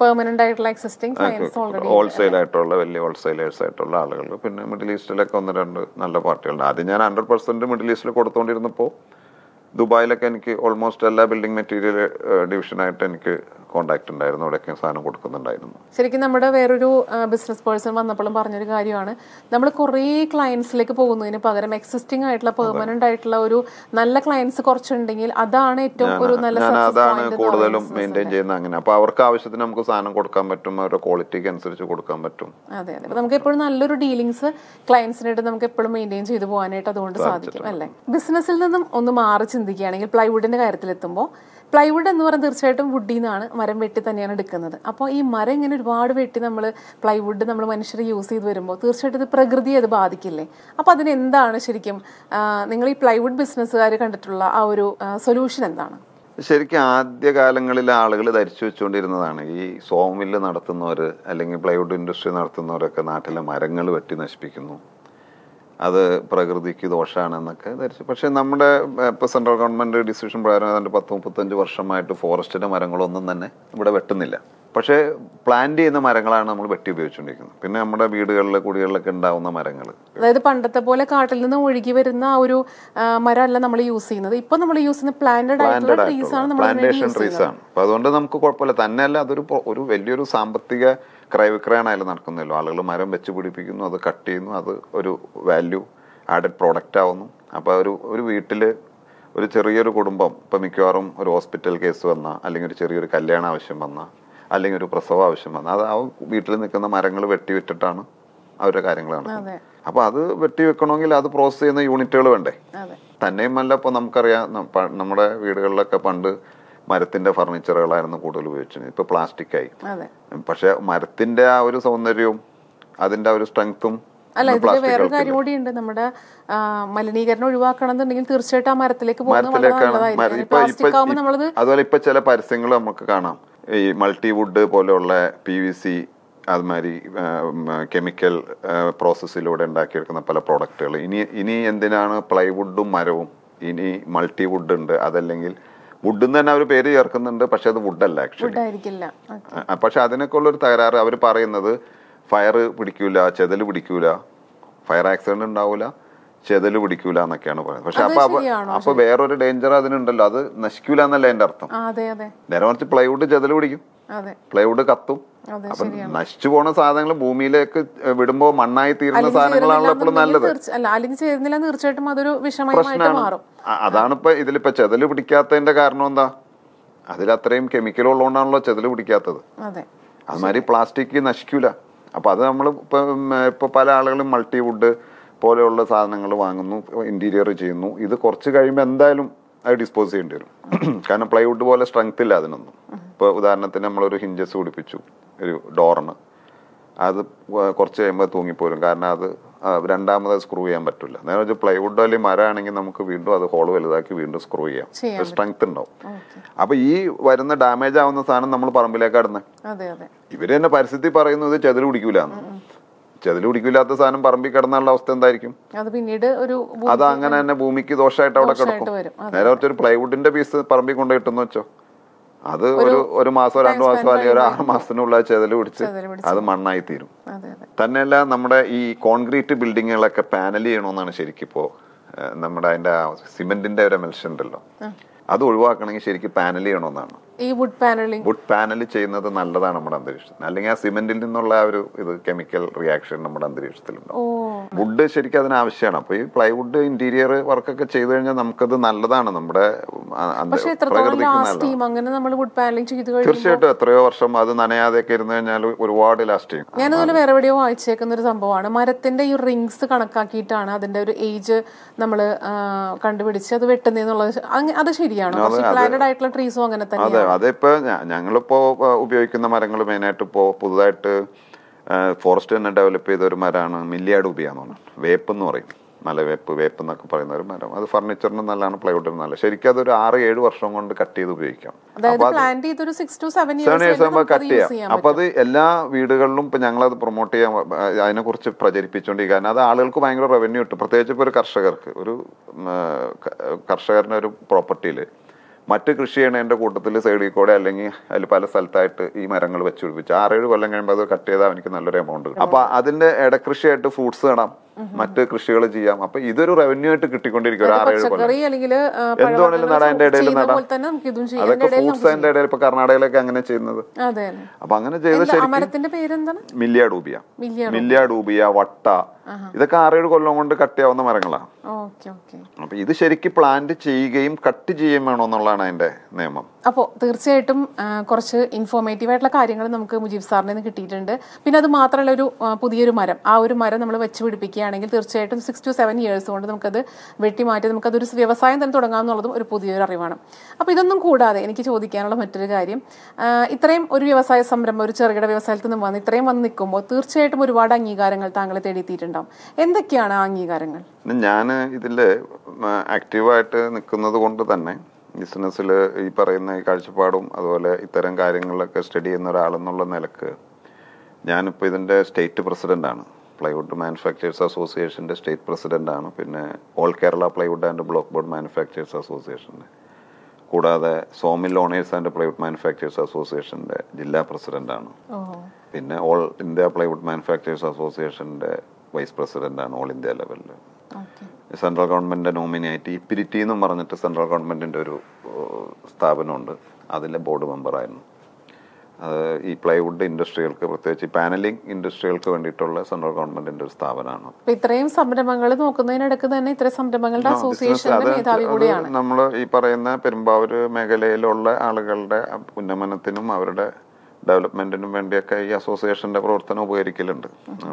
ഹോൾസെയിൽ ആയിട്ടുള്ള വലിയ ഹോൾസെയിലേഴ്സ് ആയിട്ടുള്ള ആളുകൾ. പിന്നെ മിഡിൽ ഈസ്റ്റിലൊക്കെ 1-2 നല്ല പാർട്ടികളുണ്ട്. ആദ്യം ഞാൻ 100% മിഡിൽ ഈസ്റ്റിൽ കൊടുത്തോണ്ടിരുന്നപ്പോൾ ദുബായിലൊക്കെ എനിക്ക് ഓൾമോസ്റ്റ് എല്ലാ ബിൽഡിംഗ് മെറ്റീരിയൽ ഡിവിഷനായിട്ട് എനിക്ക് കോണ്ടാക്ട് ഉണ്ടായിരുന്നു. അവിടെയൊക്കെ സാധനം കൊടുക്കുന്നുണ്ടായിരുന്നു. ശരിക്കും നമ്മുടെ വേറൊരു ബിസിനസ് പേഴ്സൺ വന്നപ്പോഴും പറഞ്ഞൊരു കാര്യമാണ്, നമ്മൾ കുറേ ക്ലയൻസിലേക്ക് പോകുന്നതിന് പകരം എക്സിസ്റ്റിംഗ് ആയിട്ടുള്ള പെർമനന്റ് ആയിട്ടുള്ള ഒരു നല്ല ക്ലയൻസ് കുറച്ചുണ്ടെങ്കിൽ അതാണ് ഏറ്റവും ഒരു നല്ല. അതാണ് കൂടുതലും മെയിൻറ്റെയിൻ ചെയ്യുന്നത്. അങ്ങനെ അപ്പൊ അവർക്ക് ആവശ്യത്തിന് നമുക്ക് സാധനം കൊടുക്കാൻ പറ്റും, അവരുടെ ക്വാളിറ്റിക്ക് അനുസരിച്ച് കൊടുക്കാൻ പറ്റും. അതെ അതെ. നമുക്ക് എപ്പോഴും നല്ലൊരു ഡീലിങ്സ് ക്ലയൻസിനായിട്ട് നമുക്ക് എപ്പോഴും മെയിൻറ്റെയിൻ ചെയ്തു പോകാനായിട്ട് അതുകൊണ്ട് സാധിക്കും അല്ലേ. ബിസിനസ്സിൽ നിന്നും ഒന്ന് മാറി ചിന്തിക്കുകയാണെങ്കിൽ പ്ലൈവുഡിന്റെ കാര്യത്തിലെത്തുമ്പോൾ, പ്ലൈവുഡ് എന്ന് പറയുന്നത് തീർച്ചയായിട്ടും വുഡിൽ നിന്നാണ്, മരം വെട്ടി തന്നെയാണ് എടുക്കുന്നത്. അപ്പോൾ ഈ മരം ഇങ്ങനെ ഒരുപാട് വെട്ടി പ്ലൈവുഡ് നമ്മൾ മനുഷ്യർ യൂസ് ചെയ്ത് വരുമ്പോൾ തീർച്ചയായിട്ടും ഇത് പ്രകൃതിയെ അത് ബാധിക്കില്ലേ? അപ്പോൾ അതിനെന്താണ് ശരിക്കും നിങ്ങൾ ഈ പ്ലൈവുഡ് ബിസിനസ്സുകാർ കണ്ടിട്ടുള്ള ആ ഒരു സൊല്യൂഷൻ എന്താണ്? ശരിക്കും ആദ്യകാലങ്ങളിൽ ആളുകൾ ധരിച്ചു വെച്ചുകൊണ്ടിരുന്നതാണ് ഈ സോമില്ല് നടത്തുന്നവർ അല്ലെങ്കിൽ പ്ലൈവുഡ് ഇൻഡസ്ട്രി നടത്തുന്നവരൊക്കെ നാട്ടിലെ മരങ്ങൾ വെട്ടി നശിപ്പിക്കുന്നു, അത് പ്രകൃതിക്ക് ദോഷമാണെന്നൊക്കെ ധരിച്ചു. പക്ഷെ നമ്മുടെ ഇപ്പോൾ സെൻട്രൽ ഗവൺമെന്റ് ഡിസിഷൻ പ്രകാരം ഏതാണ്ട് 10-35 വർഷമായിട്ട് ഫോറസ്റ്റിന്റെ മരങ്ങളൊന്നും തന്നെ ഇവിടെ വെട്ടുന്നില്ല. പക്ഷേ പ്ലാന്റ് ചെയ്യുന്ന മരങ്ങളാണ് നമ്മൾ വെട്ടി ഉപയോഗിച്ചുകൊണ്ടിരിക്കുന്നത്. പിന്നെ നമ്മുടെ വീടുകളിൽ കുടികളിലൊക്കെ ഉണ്ടാവുന്ന മരങ്ങൾ, അതായത് പണ്ടത്തെ പോലെ കാട്ടിൽ നിന്ന് ഒഴുകി വരുന്ന ആ ഒരു മരമല്ല നമ്മൾ യൂസ് ചെയ്യുന്നത്. ഇപ്പൊ നമ്മൾ യൂസ് ചെയ്യുന്ന പ്ലാന്റേഷൻ ട്രീസ് ആണ്. അപ്പൊ അതുകൊണ്ട് നമുക്ക് കുഴപ്പമില്ല. തന്നെയല്ല, അതൊരു വലിയൊരു സാമ്പത്തിക ക്രയവിക്രയണമായാലും നടക്കുന്നല്ലോ. ആളുകൾ മരം വെച്ച് പിടിപ്പിക്കുന്നു, അത് കട്ട് ചെയ്യുന്നു, അത് ഒരു വാല്യൂ ആഡഡ് പ്രോഡക്റ്റ് ആവുന്നു. അപ്പോൾ ഒരു വീട്ടിൽ ഒരു ചെറിയൊരു കുടുംബം ഇപ്പം മിക്കവാറും ഒരു ഹോസ്പിറ്റൽ കേസ് വന്നാൽ, അല്ലെങ്കിൽ ഒരു ചെറിയൊരു കല്യാണ ആവശ്യം വന്നാൽ, അല്ലെങ്കിൽ ഒരു പ്രസവ ആവശ്യം വന്നാൽ, അത് ആ വീട്ടിൽ നിൽക്കുന്ന മരങ്ങൾ വെട്ടിവിട്ടിട്ടാണ് അവരുടെ കാര്യങ്ങൾ നടക്കുന്നത്. അപ്പോൾ അത് വെട്ടിവെക്കണമെങ്കിൽ അത് പ്രോസസ് ചെയ്യുന്ന യൂണിറ്റുകൾ വേണ്ടേ? തന്നെയുമല്ല, ഇപ്പോൾ നമുക്കറിയാം നമ്മുടെ വീടുകളിലൊക്കെ പണ്ട് മരത്തിന്റെ ഫർണിച്ചറുകളായിരുന്നു കൂടുതൽ ഉപയോഗിച്ചത്. ഇപ്പൊ പ്ലാസ്റ്റിക് ആയി. പക്ഷെ മരത്തിന്റെ ആ ഒരു സൗന്ദര്യവും അതിന്റെ ആ ഒരു സ്ട്രെങ്ത്തും. അല്ല, ഇതിൽ വേറൊരു കാര്യം കൂടി ഉണ്ട്. നമ്മുടെ മലിനീകരണം ഒഴിവാക്കണമെന്നുണ്ടെങ്കിൽ തീർച്ചയായിട്ടും ആ മരത്തിലേക്ക് അതുപോലെ ഇപ്പൊ ചില പരസ്യങ്ങൾ നമുക്ക് കാണാം. ഈ മൾട്ടിവുഡ് പോലെയുള്ള PVC അതുമാതിരി കെമിക്കൽ പ്രോസസ്സിലൂടെ ഉണ്ടാക്കിയെടുക്കുന്ന പല പ്രോഡക്റ്റുകൾ ഇനി എന്തിനാണ് പ്ലൈവുഡും മരവും, ഇനി മൾട്ടിവുഡ് ഉണ്ട്, അതല്ലെങ്കിൽ വുഡ് എന്ന് തന്നെ അവർ പേര് ചേർക്കുന്നുണ്ട്, പക്ഷെ അത് വുഡല്ല ആക്ച്വലി. പക്ഷെ അതിനൊക്കെ ഉള്ളൊരു തകരാറ് അവർ പറയുന്നത് ഫയർ പിടിക്കൂല, ചെതല് പിടിക്കൂല, ഫയർ ആക്സിഡന്റ് ഉണ്ടാവൂല, ചെതല് പിടിക്കൂല എന്നൊക്കെയാണ് പറയുന്നത്. പക്ഷെ അപ്പൊ വേറൊരു ഡേഞ്ചർ അതിനുണ്ടല്ലോ, അത് നശിക്കൂല എന്നല്ല എന്റെ അർത്ഥം. നേരെ മറിച്ച് പ്ലൈവുഡ് ചെതല് പിടിക്കും, പ്ലൈവുഡ് കത്തും. അപ്പൊ നശിച്ചു പോണ സാധനങ്ങൾ ഭൂമിയിലേക്ക് വിടുമ്പോ മണ്ണായി തീരുന്ന സാധനങ്ങളാണല്ലോ എപ്പോഴും നല്ലത്. തീർച്ചയായിട്ടും അതൊരു പ്രശ്നമാണ്. അതാണിപ്പോ ഇതിലിപ്പോ ചെതല് പിടിക്കാത്തതിന്റെ കാരണം എന്താ? അതിലത്രയും കെമിക്കൽ ഉള്ളതുകൊണ്ടാണല്ലോ ചെതല് പിടിക്കാത്തത്. അതുമാതിരി പ്ലാസ്റ്റിക് നശിക്കൂല. അപ്പൊ അത് നമ്മൾ ഇപ്പൊ പല ആളുകളും മൾട്ടിവുഡ് പോലെയുള്ള സാധനങ്ങൾ വാങ്ങുന്നു, ഇന്റീരിയർ ചെയ്യുന്നു. ഇത് കുറച്ച് കഴിയുമ്പോൾ എന്തായാലും അത് ഡിസ്പോസ് ചെയ്യേണ്ടി വരും. കാരണം പ്ലൈവുഡ് പോലെ സ്ട്രെങ്ത് ഇല്ല അതിനൊന്നും. ഇപ്പൊ ഉദാഹരണത്തിന് നമ്മളൊരു ഹിഞ്ചസ് പിടിപ്പിച്ചു ഒരു ഡോറിന്, അത് കുറച്ച് കഴിയുമ്പോൾ തൂങ്ങിപ്പോരും. കാരണം അത് രണ്ടാമത് സ്ക്രൂ ചെയ്യാൻ പറ്റില്ല. നേരെ വെച്ചാൽ പ്ലൈവുഡോ അല്ലെങ്കിൽ മരമാണെങ്കിൽ നമുക്ക് വീണ്ടും അത് ഹോൾ വലുതാക്കി വീണ്ടും സ്ക്രൂ ചെയ്യാം, സ്ട്രെങ്ത് ഉണ്ടാവും. അപ്പൊ ഈ വരുന്ന ഡാമേജ് ആവുന്ന സാധനം നമ്മൾ പറമ്പിലേക്ക് ഇടുന്നത്. ഇവര് തന്നെ പരിസ്ഥിതി പറയുന്നത് ചെതല് പിടിക്കൂലെന്ന്. ചെതല് പിടിക്കില്ലാത്ത സാധനം പറമ്പിൽ കിടന്നുള്ള അവസ്ഥ എന്തായിരിക്കും? അത് അങ്ങനെ തന്നെ ഭൂമിക്ക് ദോഷമായിട്ട് അവിടെ കിടക്കും. നേരെ കുറച്ചൊരു പ്ലൈവുഡിന്റെ പീസ് പറമ്പിൽ കൊണ്ട് കിട്ടുന്ന വെച്ചോ, അത് ഒരു മാസോ 2 മാസോ അല്ലെങ്കിൽ ഒരു 6 മാസത്തിനുള്ള ചെതല് പിടിച്ച് അത് മണ്ണായി തീരും. തന്നെയല്ല, നമ്മുടെ ഈ കോൺക്രീറ്റ് ബിൽഡിങ്ങുകളൊക്കെ പാനൽ ചെയ്യണമെന്നാണ് ശരിക്കും ഇപ്പോ നമ്മുടെ അതിന്റെ സിമെന്റിന്റെ ഒരു എമൽഷൻ ഉണ്ടല്ലോ, അത് ഒഴിവാക്കണമെങ്കിൽ ശരിക്കും പാനൽ ചെയ്യണമെന്നാണ്. ഈ വുഡ് പാനൽ ചെയ്യുന്നത് നല്ലതാണ് നമ്മുടെ അന്തരീക്ഷത്തിന്. അല്ലെങ്കിൽ ആ സിമെന്റിൽ നിന്നുള്ള ഒരു ഇത് കെമിക്കൽ റിയാക്ഷൻ നമ്മുടെ അന്തരീക്ഷത്തിലുണ്ടാവും. വുഡ് ശരിക്കും അതിന് ആവശ്യമാണ്. അപ്പൊ ഈ പ്ലൈവുഡ് ഇന്റീരിയർ വർക്കൊക്കെ ചെയ്തു കഴിഞ്ഞാൽ നമുക്കത് നല്ലതാണ്, നമ്മുടെ പ്രകൃതിക്ക് നല്ലതാണ്. തീർച്ചയായിട്ടും എത്രയോ വർഷം അത് നനയാതെയൊക്കെ ഇരുന്ന് കഴിഞ്ഞാൽ ഒരുപാട് ലാസ്റ്റ് ചെയ്യും. ഞാനതുപോലെ വേറെ എവിടെയോ വായിച്ചേക്കുന്ന ഒരു സംഭവമാണ്, മരത്തിന്റെ ഈ റിങ്സ് കണക്കാക്കിയിട്ടാണ് അതിന്റെ ഒരു ഏജ് നമ്മള് കണ്ടുപിടിച്ച് അത് വെട്ടുന്നത്. അത് ശരിയാണോ? പ്ലാന്റഡ് ആയിട്ടുള്ള ട്രീസും അങ്ങനെ തന്നെ. അതിപ്പോ ഞങ്ങളിപ്പോ ഉപയോഗിക്കുന്ന മരങ്ങൾ മെയിനായിട്ട് ഇപ്പോ പുതുതായിട്ട് ഫോറസ്റ്റ് തന്നെ ഡെവലപ്പ് ചെയ്ത ഒരു മരമാണ് മില്ലിയാഡൂബിയ എന്ന് പറഞ്ഞാൽ, വേപ്പ് എന്ന് പറയും, മലവേപ്പ്, വേപ്പ് എന്നൊക്കെ പറയുന്ന ഒരു മരം. അത് ഫർണിച്ചറിനും നല്ലതാണ്, പ്ലൈവുഡിനും നല്ല. ശരിക്കും അതൊരു 6-7 വർഷം കൊണ്ട് കട്ട് ചെയ്ത് ഉപയോഗിക്കാം. 7 years ആകുമ്പോൾ കട്ട് ചെയ്യാം. അപ്പൊ അത് എല്ലാ വീടുകളിലും ഇപ്പൊ ഞങ്ങളത് പ്രൊമോട്ട് ചെയ്യാൻ അതിനെ കുറിച്ച് പ്രചരിപ്പിച്ചുകൊണ്ടിരിക്കുക. കാരണം അത് ആളുകൾക്ക് ഭയങ്കര റവന്യൂ കിട്ടും. പ്രത്യേകിച്ച് ഇപ്പൊ ഒരു കർഷകരുടെ ഒരു പ്രോപ്പർട്ടിയില് മറ്റ് കൃഷി ചെയ്യണതിന്റെ കൂട്ടത്തിൽ സൈഡിൽ കൂടെ അല്ലെങ്കിൽ അതിൽ പല സ്ഥലത്തായിട്ട് ഈ മരങ്ങൾ വെച്ച് പിടിപ്പിച്ചു 6-7 കൊല്ലം കഴിയുമ്പോൾ അത് കട്ട് ചെയ്താൽ എനിക്ക് നല്ലൊരു എമൗണ്ട് കിട്ടും. അപ്പൊ അതിന്റെ ഇടകൃഷിയായിട്ട് ഫ്രൂട്ട്സ് നടാം, മറ്റ് കൃഷികൾ ചെയ്യാം. അപ്പൊ ഇതൊരു റവന്യൂ ആയിട്ട് കിട്ടിക്കൊണ്ടിരിക്കും. 6-7 കൊല്ലം എന്തുകൊണ്ടും നടാന്റെ ഇടയിൽ നടാം. അതൊക്കെ ഫ്രൂട്ട്സ് അതിന്റെ ഇടയിൽ ഇപ്പൊ കർണാടകയിലൊക്കെ അങ്ങനെ ചെയ്യുന്നത്. അപ്പൊ അങ്ങനെ ചെയ്ത് ശരിക്കും മില്ലിയാഡൂബിയ, വട്ട, ഇതൊക്കെ 6-7 കൊല്ലം കൊണ്ട് കട്ട് ചെയ്യാവുന്ന മരങ്ങളാണ്. അപ്പൊ ഇത് ശരിക്കും പ്ലാന്റ് ചെയ്യുകയും കട്ട് ചെയ്യുകയും വേണോ എന്നുള്ളതാണ് അതിന്റെ നിയമം. അപ്പോൾ തീർച്ചയായിട്ടും കുറച്ച് ഇൻഫോർമേറ്റീവ് ആയിട്ടുള്ള കാര്യങ്ങൾ നമുക്ക് മുജീബ് സാറിൽ നിന്ന് കിട്ടിയിട്ടുണ്ട്. പിന്നെ അത് മാത്രമല്ല, ഒരു പുതിയൊരു മരം, ആ ഒരു മരം നമ്മൾ വെച്ച് പിടിപ്പിക്കുകയാണെങ്കിൽ തീർച്ചയായിട്ടും 6 to 7 years കൊണ്ട് നമുക്കത് വെട്ടിമാറ്റി നമുക്കതൊരു വ്യവസായം തന്നെ തുടങ്ങാമെന്നുള്ളതും ഒരു പുതിയൊരു അറിവാണ്. അപ്പോൾ ഇതൊന്നും കൂടാതെ എനിക്ക് ചോദിക്കാനുള്ള മറ്റൊരു കാര്യം, ഇത്രയും ഒരു വ്യവസായ സംരംഭം, ഒരു ചെറുകിട വ്യവസായത്തിൽ നിന്ന് ഇത്രയും വന്ന് നിൽക്കുമ്പോൾ തീർച്ചയായിട്ടും ഒരുപാട് അംഗീകാരങ്ങൾ താങ്കളെ തേടിയെത്തിയിട്ടുണ്ടാവും. എന്തൊക്കെയാണ് ആ അംഗീകാരങ്ങൾ? ഞാൻ ഇതില് ആക്റ്റീവായിട്ട് നിൽക്കുന്നത് കൊണ്ട് തന്നെ ബിസിനസ്സിൽ ഈ പറയുന്ന ഈ കാഴ്ചപ്പാടും അതുപോലെ ഇത്തരം കാര്യങ്ങളിലൊക്കെ സ്റ്റഡി ചെയ്യുന്ന ഒരാളെന്നുള്ള നിലക്ക് ഞാനിപ്പോൾ ഇതിൻ്റെ സ്റ്റേറ്റ് പ്രസിഡൻ്റാണ്. പ്ലൈവുഡ് മാനുഫാക്ചേഴ്സ് അസോസിയേഷൻ്റെ സ്റ്റേറ്റ് പ്രസിഡൻ്റാണ്. പിന്നെ all Kerala plywood and block board manufacturers അസോസിയേഷൻ്റെ, കൂടാതെ sawmill owners and plywood manufacturers അസോസിയേഷൻ്റെ ജില്ലാ പ്രസിഡൻ്റാണ്. പിന്നെ ഓൾ ഇന്ത്യ പ്ലൈവുഡ് മാനുഫാക്ചേഴ്സ് അസോസിയേഷൻ്റെ വൈസ് പ്രസിഡൻ്റാണ് ഓൾ ഇന്ത്യ ലെവലിൽ. സെൻട്രൽ ഗവൺമെൻറ് നോമിനിയായിട്ട് ഇപ്പിരിറ്റി എന്നും പറഞ്ഞിട്ട് സെൻട്രൽ ഗവൺമെൻറ്റിൻ്റെ ഒരു സ്ഥാപനമുണ്ട്, അതിലെ ബോർഡ് മെമ്പറായിരുന്നു. അത് ഈ പ്ലൈവുഡ് ഇൻഡസ്ട്രികൾക്ക്, പ്രത്യേകിച്ച് പാനലിംഗ് ഇൻഡസ്ട്രികൾക്ക് വേണ്ടിയിട്ടുള്ള സെൻട്രൽ ഗവൺമെന്റിന്റെ ഒരു സ്ഥാപനമാണ്. ഇത്രയും സംരംഭങ്ങൾ നോക്കുന്നതിനിടക്ക് തന്നെ ഇത്രയും സംരംഭങ്ങളുടെ അസോസിയേഷന്റെ മേധാവി കൂടിയാണ്. നമ്മൾ ഈ പറയുന്ന പെരുമ്പാവൂർ മേഖലയിലുള്ള ആളുകളുടെ ഉന്നമനത്തിനും അവരുടെ ഡെവലപ്മെന്റിനും വേണ്ടിയൊക്കെ ഈ അസോസിയേഷന്റെ പ്രവർത്തനം ഉപകരിക്കലുണ്ട്.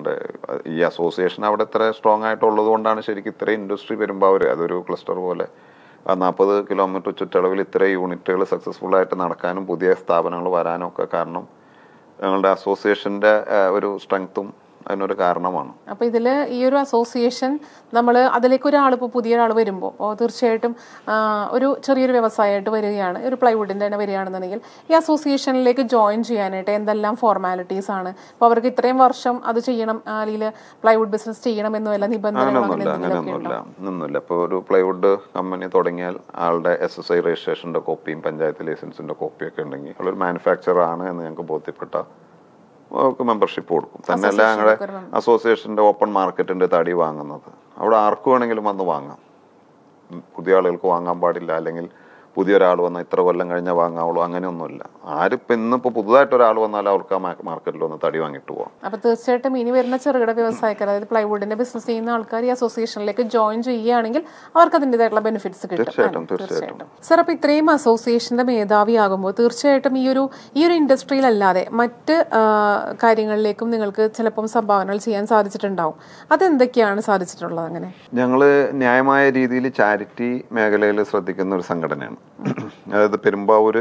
ഈ അസോസിയേഷൻ അവിടെ ഇത്ര സ്ട്രോങ് ആയിട്ടുള്ളത് കൊണ്ടാണ് ശരിക്കും ഇത്രയും ഇൻഡസ്ട്രി പെരുമ്പാവൂർ അതൊരു ക്ലസ്റ്റർ പോലെ 40 കിലോമീറ്റർ ചുറ്റളവിൽ ഇത്രയും യൂണിറ്റുകൾ സക്സസ്ഫുൾ ആയിട്ട് നടക്കാനും പുതിയ സ്ഥാപനങ്ങൾ വരാനും ഒക്കെ കാരണം ഞങ്ങളുടെ അസോസിയേഷന്റെ ഒരു സ്ട്രെങ്ത്തും അതിനൊരു കാരണമാണ്. അപ്പോൾ ഇതിൽ ഈ ഒരു അസോസിയേഷൻ നമ്മൾ അതിലേക്ക് ഒരാൾ ഇപ്പോൾ പുതിയ ഒരാൾ വരുമ്പോൾ തീർച്ചയായിട്ടും ഒരു ചെറിയൊരു വ്യവസായമായിട്ട് വരികയാണ്, ഒരു പ്ലൈവുഡിൻ്റെ തന്നെ വരികയാണെന്നുണ്ടെങ്കിൽ ഈ അസോസിയേഷനിലേക്ക് ജോയിൻ ചെയ്യാനായിട്ട് എന്തെല്ലാം ഫോർമാലിറ്റീസ് ആണ്? അപ്പോൾ അവർക്ക് ഇത്രയും വർഷം അത് ചെയ്യണം അല്ലെങ്കിൽ പ്ലൈവുഡ് ബിസിനസ് ചെയ്യണമെന്നോ എല്ലാ അങ്ങനെയൊന്നുമില്ല. ഇപ്പോൾ ഒരു പ്ലൈവുഡ് കമ്പനി തുടങ്ങിയാൽ ആളുടെ SSI രജിസ്ട്രേഷൻ്റെ കോപ്പിയും പഞ്ചായത്ത് ലൈസൻസിൻ്റെ കോപ്പിയൊക്കെ ഉണ്ടെങ്കിൽ അവളൊരു മാനുഫാക്ചറർ ആണ് എന്ന് ഞങ്ങൾക്ക് ബോധ്യപ്പെട്ട അവർക്ക് മെമ്പർഷിപ്പ് കൊടുക്കും. തന്നെയല്ല ഞങ്ങളുടെ അസോസിയേഷൻ്റെ ഓപ്പൺ മാർക്കറ്റിൻ്റെ തടി വാങ്ങുന്നത് അവിടെ ആർക്ക് വേണമെങ്കിലും വന്ന് വാങ്ങാം. പുതിയ ആളുകൾക്ക് വാങ്ങാൻ പാടില്ല, അല്ലെങ്കിൽ പുതിയൊരാൾ വന്നാൽ ഇത്ര കൊല്ലം കഴിഞ്ഞാൽ വാങ്ങാവുള്ളൂ, അങ്ങനെയൊന്നുമില്ല. ആരിപ്പോൾ ഇന്നിപ്പോൾ പുതുതായിട്ട് ഒരാൾ വന്നാൽ അവർക്ക് ആ മാർക്കറ്റിൽ ഒന്ന് തടി വാങ്ങിയിട്ട് പോകാം. അപ്പോൾ തീർച്ചയായിട്ടും ഇനി വരുന്ന ചെറുകിട വ്യവസായക്കാർ, അതായത് പ്ലൈവുഡിന്റെ ബിസിനസ് ചെയ്യുന്ന ആൾക്കാർ ഈ അസോസിയേഷനിലേക്ക് ജോയിൻ ചെയ്യുകയാണെങ്കിൽ അവർക്ക് അതിൻ്റെതായിട്ടുള്ള ബെനിഫിറ്റ്സ് കിട്ടും. തീർച്ചയായിട്ടും. സർ, അപ്പോൾ ഇത്രയും അസോസിയേഷന്റെ മേധാവിയാകുമ്പോൾ തീർച്ചയായിട്ടും ഈ ഒരു ഇൻഡസ്ട്രിയിലല്ലാതെ മറ്റ് കാര്യങ്ങളിലേക്കും നിങ്ങൾക്ക് ചിലപ്പം സംഭാവനകൾ ചെയ്യാൻ സാധിച്ചിട്ടുണ്ടാവും. അതെന്തൊക്കെയാണ് സാധിച്ചിട്ടുള്ളത്? അങ്ങനെ ഞങ്ങൾ ന്യായമായ രീതിയിൽ ചാരിറ്റി മേഖലയിൽ ശ്രദ്ധിക്കുന്ന ഒരു സംഘടനയാണ്. അതായത് പെരുമ്പാവൂര്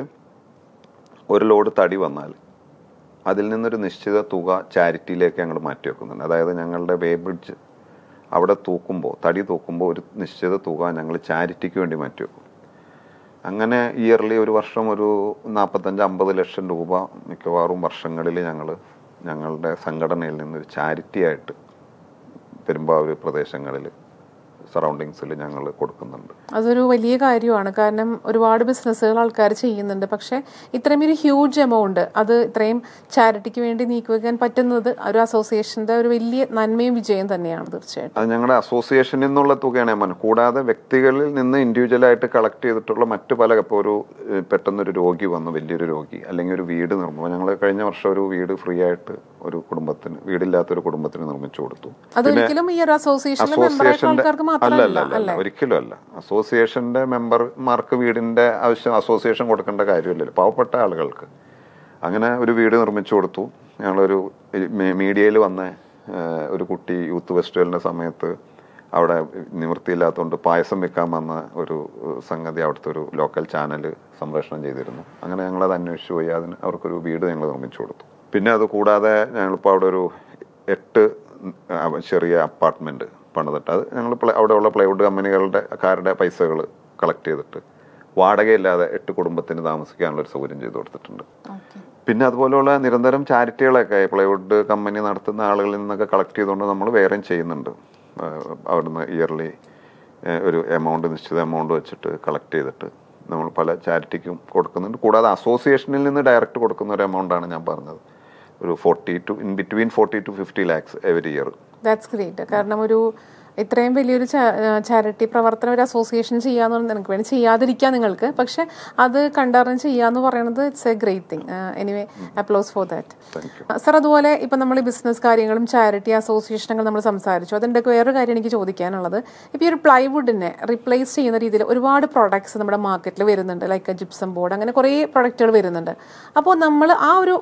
ഒരു ലോഡ് തടി വന്നാൽ അതിൽ നിന്നൊരു നിശ്ചിത തുക ചാരിറ്റിയിലേക്ക് ഞങ്ങൾ മാറ്റി വെക്കുന്നുണ്ട്. അതായത് ഞങ്ങളുടെ വേ ബ്രിഡ്ജ് അവിടെ തടി തൂക്കുമ്പോൾ ഒരു നിശ്ചിത തുക ഞങ്ങൾ ചാരിറ്റിക്ക് വേണ്ടി മാറ്റി വെക്കും. അങ്ങനെ ഇയർലി ഒരു വർഷം ഒരു 45-50 ലക്ഷം രൂപ മിക്കവാറും വർഷങ്ങളിൽ ഞങ്ങളുടെ സംഘടനയിൽ നിന്നൊരു ചാരിറ്റിയായിട്ട് പെരുമ്പാവൂർ പ്രദേശങ്ങളിൽ സറൗണ്ടിങ്സിൽ ഞങ്ങൾ കൊടുക്കുന്നുണ്ട്. അതൊരു വലിയ കാര്യമാണ്. കാരണം ഒരുപാട് ബിസിനസ്സുകൾ ആൾക്കാർ ചെയ്യുന്നുണ്ട്, പക്ഷേ ഇത്രയും ഒരു ഹ്യൂജ് എമൗണ്ട് അത് ഇത്രയും ചാരിറ്റിക്ക് വേണ്ടി നീക്കിവെക്കാൻ പറ്റുന്നത് ഒരു അസോസിയേഷന്റെ ഒരു വലിയ നന്മയും വിജയം തന്നെയാണ്. തീർച്ചയായിട്ടും അത് ഞങ്ങളുടെ അസോസിയേഷനിൽ നിന്നുള്ള തുകയാണ് ഞാൻ പറഞ്ഞു. കൂടാതെ വ്യക്തികളിൽ നിന്ന് ഇൻഡിവിജ്വലായിട്ട് കളക്ട് ചെയ്തിട്ടുള്ള മറ്റു പല, ഇപ്പോൾ ഒരു പെട്ടെന്നൊരു രോഗി വന്നു, വലിയൊരു രോഗി, അല്ലെങ്കിൽ ഒരു വീട് നിർമ്മിച്ചു. ഞങ്ങൾ കഴിഞ്ഞ വർഷം ഒരു വീട് ഫ്രീ ആയിട്ട് ഒരു കുടുംബത്തിന്, വീടില്ലാത്തൊരു കുടുംബത്തിന് നിർമ്മിച്ചു കൊടുത്തു. അതൊരിക്കലും ഈ ഒരു അസോസിയേഷന്റെ അല്ല, ഒരിക്കലും അല്ല. അസോസിയേഷന്റെ മെമ്പർമാർക്ക് വീടിന്റെ ആവശ്യം അസോസിയേഷൻ കൊടുക്കേണ്ട കാര്യമില്ലല്ലോ, പാവപ്പെട്ട ആളുകൾക്ക്. അങ്ങനെ ഒരു വീട് നിർമ്മിച്ചു കൊടുത്തു. ഞങ്ങളൊരു മീഡിയയിൽ വന്ന ഒരു കുട്ടി യൂത്ത് ഫെസ്റ്റിവലിന്റെ സമയത്ത് അവിടെ നിവൃത്തിയില്ലാത്തതുകൊണ്ട് പായസം വെക്കാൻ വന്ന ഒരു സംഗതി അവിടുത്തെ ഒരു ലോക്കൽ ചാനൽ സംപ്രേഷണം ചെയ്തിരുന്നു. അങ്ങനെ ഞങ്ങളത് അന്വേഷിച്ചു പോയി അവർക്കൊരു വീട് ഞങ്ങൾ നിർമ്മിച്ചു കൊടുത്തു. പിന്നെ അത് കൂടാതെ ഞങ്ങളിപ്പോൾ അവിടെ ഒരു 8 ചെറിയ അപ്പാർട്ട്മെന്റ് പണിതിട്ട് അത് ഞങ്ങൾ അവിടെയുള്ള പ്ലൈവുഡ് കമ്പനികളുടെ പൈസകൾ കളക്ട് ചെയ്തിട്ട് വാടകയില്ലാതെ 8 കുടുംബത്തിന് താമസിക്കാനുള്ളൊരു സൗകര്യം ചെയ്തു കൊടുത്തിട്ടുണ്ട്. പിന്നെ അതുപോലെയുള്ള നിരന്തരം ചാരിറ്റികളൊക്കെ പ്ലൈവുഡ് കമ്പനി നടത്തുന്ന ആളുകളിൽ നിന്നൊക്കെ കളക്ട് ചെയ്തുകൊണ്ട് നമ്മൾ വേറെയും ചെയ്യുന്നുണ്ട്. അവിടുന്ന് ഇയർലി ഒരു നിശ്ചിത എമൗണ്ട് വെച്ചിട്ട് കളക്ട് ചെയ്തിട്ട് നമ്മൾ പല ചാരിറ്റിക്കും കൊടുക്കുന്നുണ്ട്. കൂടാതെ അസോസിയേഷനിൽ നിന്ന് ഡയറക്റ്റ് കൊടുക്കുന്ന ഒരു എമൗണ്ടാണ് ഞാൻ പറഞ്ഞത്, ഒരു 40 to 50 lakhs every year. That's great. കാരണം ഒരു ഇത്രയും വലിയൊരു ചാരിറ്റി പ്രവർത്തനം ഒരു അസോസിയേഷൻ ചെയ്യാന്ന് പറഞ്ഞാൽ നിങ്ങൾക്ക് വേണ്ടി ചെയ്യാതിരിക്കാം നിങ്ങൾക്ക്, പക്ഷെ അത് കണ്ടറിഞ്ഞ് ചെയ്യാന്ന് പറയുന്നത് it's a great thing. Anyway, applause for that. Sir, അതുപോലെ ഇപ്പം നമ്മൾ ഈ ബിസിനസ് കാര്യങ്ങളും ചാരിറ്റി അസോസിയേഷനുകൾ നമ്മൾ സംസാരിച്ചു. അതിൻ്റെ വേറൊരു കാര്യം എനിക്ക് ചോദിക്കാനുള്ളത്, ഇപ്പോൾ ഈ ഒരു പ്ലൈവുഡിനെ റീപ്ലേസ് ചെയ്യുന്ന രീതിയിൽ ഒരുപാട് പ്രൊഡക്ട്സ് നമ്മുടെ മാർക്കറ്റിൽ വരുന്നുണ്ട്, ലൈക്ക് ജിപ്സം ബോർഡ്, അങ്ങനെ കുറേ പ്രൊഡക്റ്റുകൾ വരുന്നുണ്ട്. അപ്പോൾ നമ്മൾ ആ ഒരു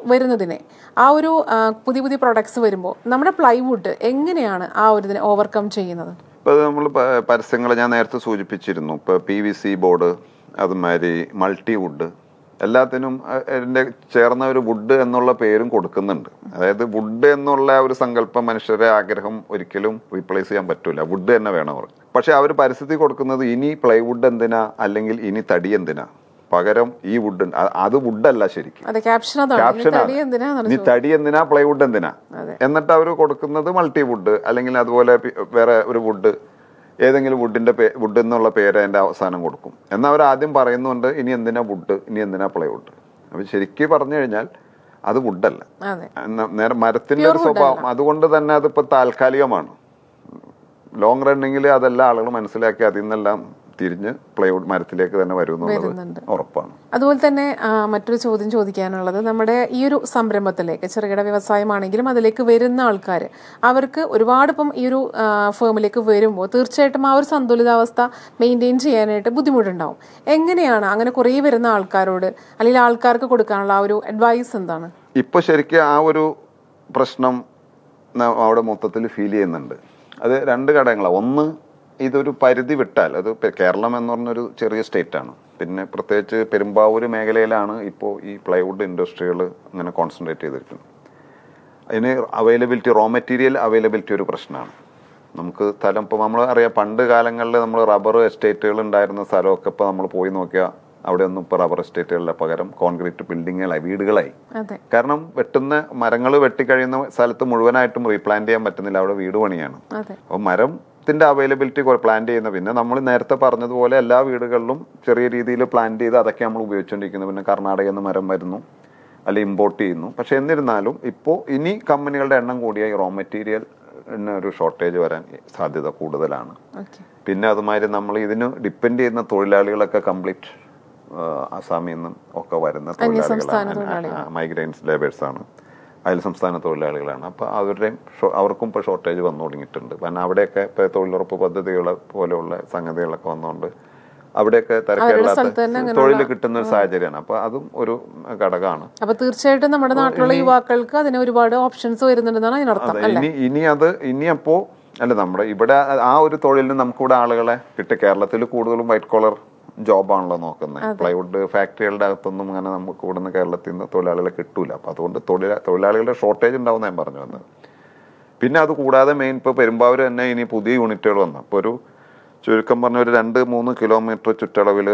പുതിയ പുതിയ പ്രൊഡക്ട്സ് വരുമ്പോൾ നമ്മുടെ പ്ലൈവുഡ് എങ്ങനെയാണ് ആ ഒരു ഇതിനെ ഓവർകം ചെയ്യുന്നത്? ഇപ്പോൾ നമ്മൾ പരസ്യങ്ങൾ ഞാൻ നേരത്തെ സൂചിപ്പിച്ചിരുന്നു. ഇപ്പോൾ PVC ബോർഡ്, അതുമാതിരി മൾട്ടിവുഡ്, എല്ലാത്തിനും അതിൻ്റെ ചേർന്ന ഒരു വുഡ് എന്നുള്ള പേരും കൊടുക്കുന്നുണ്ട്. അതായത് വുഡ് എന്നുള്ള ഒരു സങ്കല്പം മനുഷ്യരുടെ ആഗ്രഹം ഒരിക്കലും റീപ്ലേസ് ചെയ്യാൻ പറ്റൂല, വുഡ് തന്നെ വേണം അവർക്ക്. പക്ഷെ അവർ പരസ്യത്തിൽ കൊടുക്കുന്നത് ഇനി പ്ലൈവുഡ് എന്തിനാ, അല്ലെങ്കിൽ ഇനി തടി എന്തിനാ, പകരം ഈ വുഡ്. അത് വുഡല്ല ശരിക്കും, ക്യാപ്ഷനാണ് നീ തടി എന്തിനാ പ്ലൈവുഡ് എന്തിനാ. എന്നിട്ട് അവർ കൊടുക്കുന്നത് മൾട്ടിവുഡ് അല്ലെങ്കിൽ അതുപോലെ വേറെ ഒരു വുഡ്, ഏതെങ്കിലും വുഡ് എന്നുള്ള പേര് അതിന്റെ അവസാനം കൊടുക്കും. എന്നാൽ അവർ ആദ്യം പറയുന്നുണ്ട് ഇനി എന്തിനാ വുഡ്, ഇനി എന്തിനാ പ്ലൈവുഡ്. അപ്പൊ ശരിക്കും പറഞ്ഞു കഴിഞ്ഞാൽ അത് വുഡല്ല, നേരെ മരത്തിന്റെ ഒരു സ്വഭാവം. അതുകൊണ്ട് തന്നെ അതിപ്പോ താൽക്കാലികമാണ്. ലോങ് റണ്ണിങ്ങിൽ അതെല്ലാം ആളുകൾ മനസ്സിലാക്കി അതിൽ നിന്നെല്ലാം തിരിഞ്ഞ് പ്ലൈവുഡ് മരത്തിലേക്ക് തന്നെ വരുന്നുള്ളത് ഉറപ്പാണ്. അതുപോലെ തന്നെ മറ്റൊരു ചോദ്യം ചോദിക്കാനുള്ളത്, നമ്മുടെ ഈ ഒരു സംരംഭത്തിലേക്ക് ചെറുകിട വ്യവസായമാണെങ്കിലും അതിലേക്ക് വരുന്ന ആൾക്കാർ, അവർക്ക് ഒരുപാട് ഇപ്പം ഈ ഒരു ഫേമിലേക്ക് വരുമ്പോൾ തീർച്ചയായിട്ടും ആ ഒരു സന്തുലിതാവസ്ഥ മെയിൻറ്റെയിൻ ചെയ്യാനായിട്ട് ബുദ്ധിമുട്ടുണ്ടാവും. എങ്ങനെയാണ് അങ്ങനെ കുറേ വരുന്ന ആൾക്കാരോട് അല്ലെങ്കിൽ ആൾക്കാർക്ക് കൊടുക്കാനുള്ള ആ ഒരു അഡ്വൈസ് എന്താണ്? ഇപ്പൊ ശരിക്കും ആ ഒരു പ്രശ്നം അവിടെ മൊത്തത്തിൽ ഫീൽ ചെയ്യുന്നുണ്ട്. അത് 2 ഘടകങ്ങളാണ്. ഒന്ന്, ഇതൊരു പരിധി വിട്ടാൽ, അത് കേരളം എന്ന് പറഞ്ഞൊരു ചെറിയ സ്റ്റേറ്റാണ്, പിന്നെ പ്രത്യേകിച്ച് പെരുമ്പാവൂർ മേഖലയിലാണ് ഇപ്പോൾ ഈ പ്ലൈവുഡ് ഇൻഡസ്ട്രികൾ അങ്ങനെ കോൺസെൻട്രേറ്റ് ചെയ്തിരിക്കുന്നത്. അതിന് അവൈലബിലിറ്റി, റോ മെറ്റീരിയൽ അവൈലബിലിറ്റി ഒരു പ്രശ്നമാണ്. നമുക്ക് സ്ഥലം ഇപ്പോൾ നമ്മൾ അറിയാം, പണ്ട് കാലങ്ങളിൽ നമ്മൾ റബ്ബർ എസ്റ്റേറ്റുകൾ ഉണ്ടായിരുന്ന സ്ഥലമൊക്കെ ഇപ്പോൾ നമ്മൾ പോയി നോക്കിയാൽ അവിടെ ഒന്നും ഇപ്പോൾ റബ്ബർ എസ്റ്റേറ്റുകളുടെ പകരം കോൺക്രീറ്റ് ബിൽഡിങ്ങുകളായി, വീടുകളായി. കാരണം വെട്ടുന്ന മരങ്ങൾ വെട്ടിക്കഴിയുന്ന സ്ഥലത്ത് മുഴുവനായിട്ടും റീപ്ലാന്റ് ചെയ്യാൻ പറ്റുന്നില്ല, അവിടെ വീട് പണിയാണ്. അപ്പോൾ മരത്തിന്റെ അവൈലബിലിറ്റി പ്ലാന്റ് ചെയ്യുന്ന, പിന്നെ നമ്മൾ നേരത്തെ പറഞ്ഞതുപോലെ എല്ലാ വീടുകളിലും ചെറിയ രീതിയിൽ പ്ലാന്റ് ചെയ്ത് അതൊക്കെ നമ്മൾ ഉപയോഗിച്ചുകൊണ്ടിരിക്കുന്നത്. പിന്നെ കർണാടകയിൽ നിന്ന് മരം വരുന്നു, അല്ലെങ്കിൽ ഇമ്പോർട്ട് ചെയ്യുന്നു. പക്ഷെ എന്നിരുന്നാലും ഇപ്പോൾ ഇനി കമ്പനികളുടെ എണ്ണം കൂടിയ റോ മെറ്റീരിയൽ ഒരു ഷോർട്ടേജ് വരാൻ സാധ്യത കൂടുതലാണ്. പിന്നെ അതുമാതിരി നമ്മൾ ഇതിന് ഡിപ്പെൻഡ് ചെയ്യുന്ന തൊഴിലാളികളൊക്കെ കംപ്ലീറ്റ് ആസാമിൽ നിന്നും ഒക്കെ വരുന്ന തൊഴിലാളികളാണ്, മൈഗ്രൻസ് ലേബേഴ്സാണ്, അയൽ സംസ്ഥാന തൊഴിലാളികളാണ്. അപ്പോൾ അവർക്കും ഇപ്പോൾ ഷോർട്ടേജ് വന്നു തുടങ്ങിയിട്ടുണ്ട്. കാരണം അവിടെയൊക്കെ ഇപ്പോൾ തൊഴിലുറപ്പ് പദ്ധതികൾ പോലെയുള്ള സംഗതികളൊക്കെ വന്നുകൊണ്ട് അവിടെയൊക്കെ തിരക്കുള്ള തൊഴിൽ കിട്ടുന്ന ഒരു സാഹചര്യമാണ്. അപ്പൊ അതും ഒരു ഘടകമാണ്. അപ്പൊ തീർച്ചയായിട്ടും നമ്മുടെ നാട്ടിലുള്ള യുവാക്കൾക്ക് അതിന് ഒരുപാട് ഓപ്ഷൻസ് വരുന്നുണ്ടെന്നാണ് അതിനർത്ഥം. ഇനിയപ്പോ അല്ല, നമ്മുടെ ഇവിടെ ആ ഒരു തൊഴിലിന് നമുക്കിവിടെ ആളുകളെ കിട്ടും. കേരളത്തിൽ കൂടുതലും വൈറ്റ് കോളർ ജോബാണല്ലോ നോക്കുന്നത്. പ്ലൈവുഡ് ഫാക്ടറികളുടെ അകത്തൊന്നും അങ്ങനെ നമുക്ക് ഇവിടുന്ന് കേരളത്തിൽ നിന്ന് തൊഴിലാളികളെ കിട്ടൂല. അപ്പൊ അതുകൊണ്ട് തൊഴിലാളികളുടെ ഷോർട്ടേജ് ഉണ്ടാവും ഞാൻ പറഞ്ഞു വന്നത്. പിന്നെ അത് കൂടാതെ മെയിൻ ഇപ്പൊ പെരുമ്പാവൂർ തന്നെ ഇനി പുതിയ യൂണിറ്റുകൾ വന്നു. അപ്പൊ ഒരു ചുരുക്കം പറഞ്ഞ ഒരു 2-3 കിലോമീറ്റർ ചുറ്റളവിൽ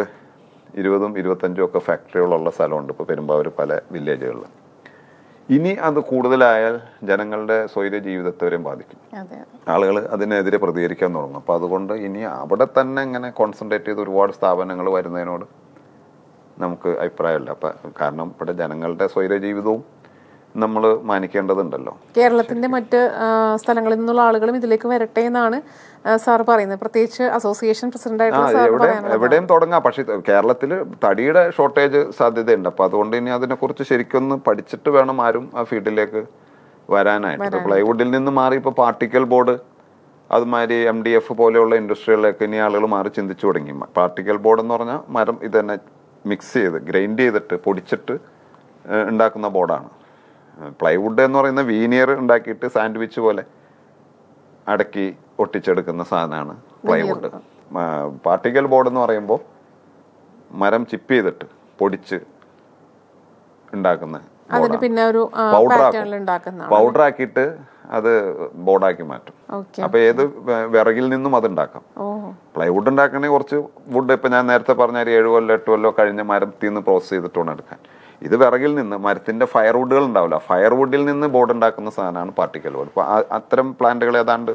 20-25 ഒക്കെ ഫാക്ടറികളുള്ള സ്ഥലമുണ്ട് ഇപ്പോൾ പെരുമ്പാവൂർ പല വില്ലേജുകളിൽ. ഇനി അത് കൂടുതലായാൽ ജനങ്ങളുടെ സ്വൈര്യ ജീവിതത്തെ വരെയും ബാധിക്കും. ആളുകൾ അതിനെതിരെ പ്രതികരിക്കാൻ തുടങ്ങും. അപ്പോൾ അതുകൊണ്ട് ഇനി അവിടെ തന്നെ ഇങ്ങനെ കോൺസെൻട്രേറ്റ് ചെയ്ത് ഒരുപാട് സ്ഥാപനങ്ങൾ വരുന്നതിനോട് നമുക്ക് അഭിപ്രായമില്ല. അപ്പം കാരണം ഇവിടെ ജനങ്ങളുടെ സ്വൈര്യ ജീവിതവും നമ്മൾ മാനിക്കേണ്ടതുണ്ടല്ലോ. കേരളത്തിന്റെ മറ്റ് സ്ഥലങ്ങളിൽ നിന്നുള്ള ആളുകളും ഇതിലേക്ക് വരട്ടെ എന്നാണ് സാർ പറയുന്നത്. പ്രത്യേകിച്ച് അസോസിയേഷൻ പ്രസിഡന്റ് എവിടെയും തുടങ്ങാം. പക്ഷെ കേരളത്തിൽ തടിയുടെ ഷോർട്ടേജ് സാധ്യതയുണ്ട്. അപ്പൊ അതുകൊണ്ട് ഇനി അതിനെക്കുറിച്ച് ശരിക്കൊന്ന് പഠിച്ചിട്ട് വേണം ആരും ആ ഫീൽഡിലേക്ക് വരാനായിട്ട്. പ്ലൈവുഡിൽ നിന്ന് മാറി ഇപ്പൊ പാർട്ടിക്കൽ ബോർഡ്, അതുമാതിരി MDF പോലെയുള്ള ഇൻഡസ്ട്രികളിലേക്ക് ഇനി ആളുകൾ മാറി ചിന്തിച്ചു തുടങ്ങി. പാർട്ടിക്കൽ ബോർഡ് എന്ന് പറഞ്ഞാൽ മരം ഇത് തന്നെ മിക്സ് ചെയ്ത് ഗ്രൈൻഡ് ചെയ്തിട്ട് പൊടിച്ചിട്ട് ഉണ്ടാക്കുന്ന ബോർഡാണ്. പ്ലൈവുഡ് എന്ന് പറയുന്ന വീനിയർ ഉണ്ടാക്കിയിട്ട് സാൻഡ്വിച്ച് പോലെ അടക്കി ഒട്ടിച്ചെടുക്കുന്ന സാധനമാണ് പ്ലൈവുഡ്. പാർട്ടിക്കൽ ബോർഡ് എന്ന് പറയുമ്പോൾ മരം ചിപ്പ് ചെയ്തിട്ട് പൊടിച്ച് ഉണ്ടാക്കുന്ന പൗഡറാക്കിയിട്ട് അത് ബോർഡാക്കി മാറ്റും. അപ്പൊ ഏത് വിറകിൽ നിന്നും അത് ഉണ്ടാക്കാം. പ്ലൈവുഡ് ഉണ്ടാക്കണമെങ്കിൽ കുറച്ച് വുഡ്, ഇപ്പൊ ഞാൻ നേരത്തെ പറഞ്ഞ 7 കൊല്ലോ 8 കൊല്ലോ കഴിഞ്ഞ മരത്തിൽ നിന്ന് പ്രോസസ് ചെയ്തിട്ട് വേണം എടുക്കാൻ. ഇത് വിറകിൽ നിന്ന്, മരത്തിന്റെ ഫയർവുഡുകൾ ഉണ്ടാവില്ല, ഫയർവുഡിൽ നിന്ന് ബോർഡ് ഉണ്ടാക്കുന്ന സാധനമാണ് പാർട്ടിക്കൽ ബോർഡ്. അപ്പൊ അത്തരം പ്ലാന്റുകൾ ഏതാണ്ട്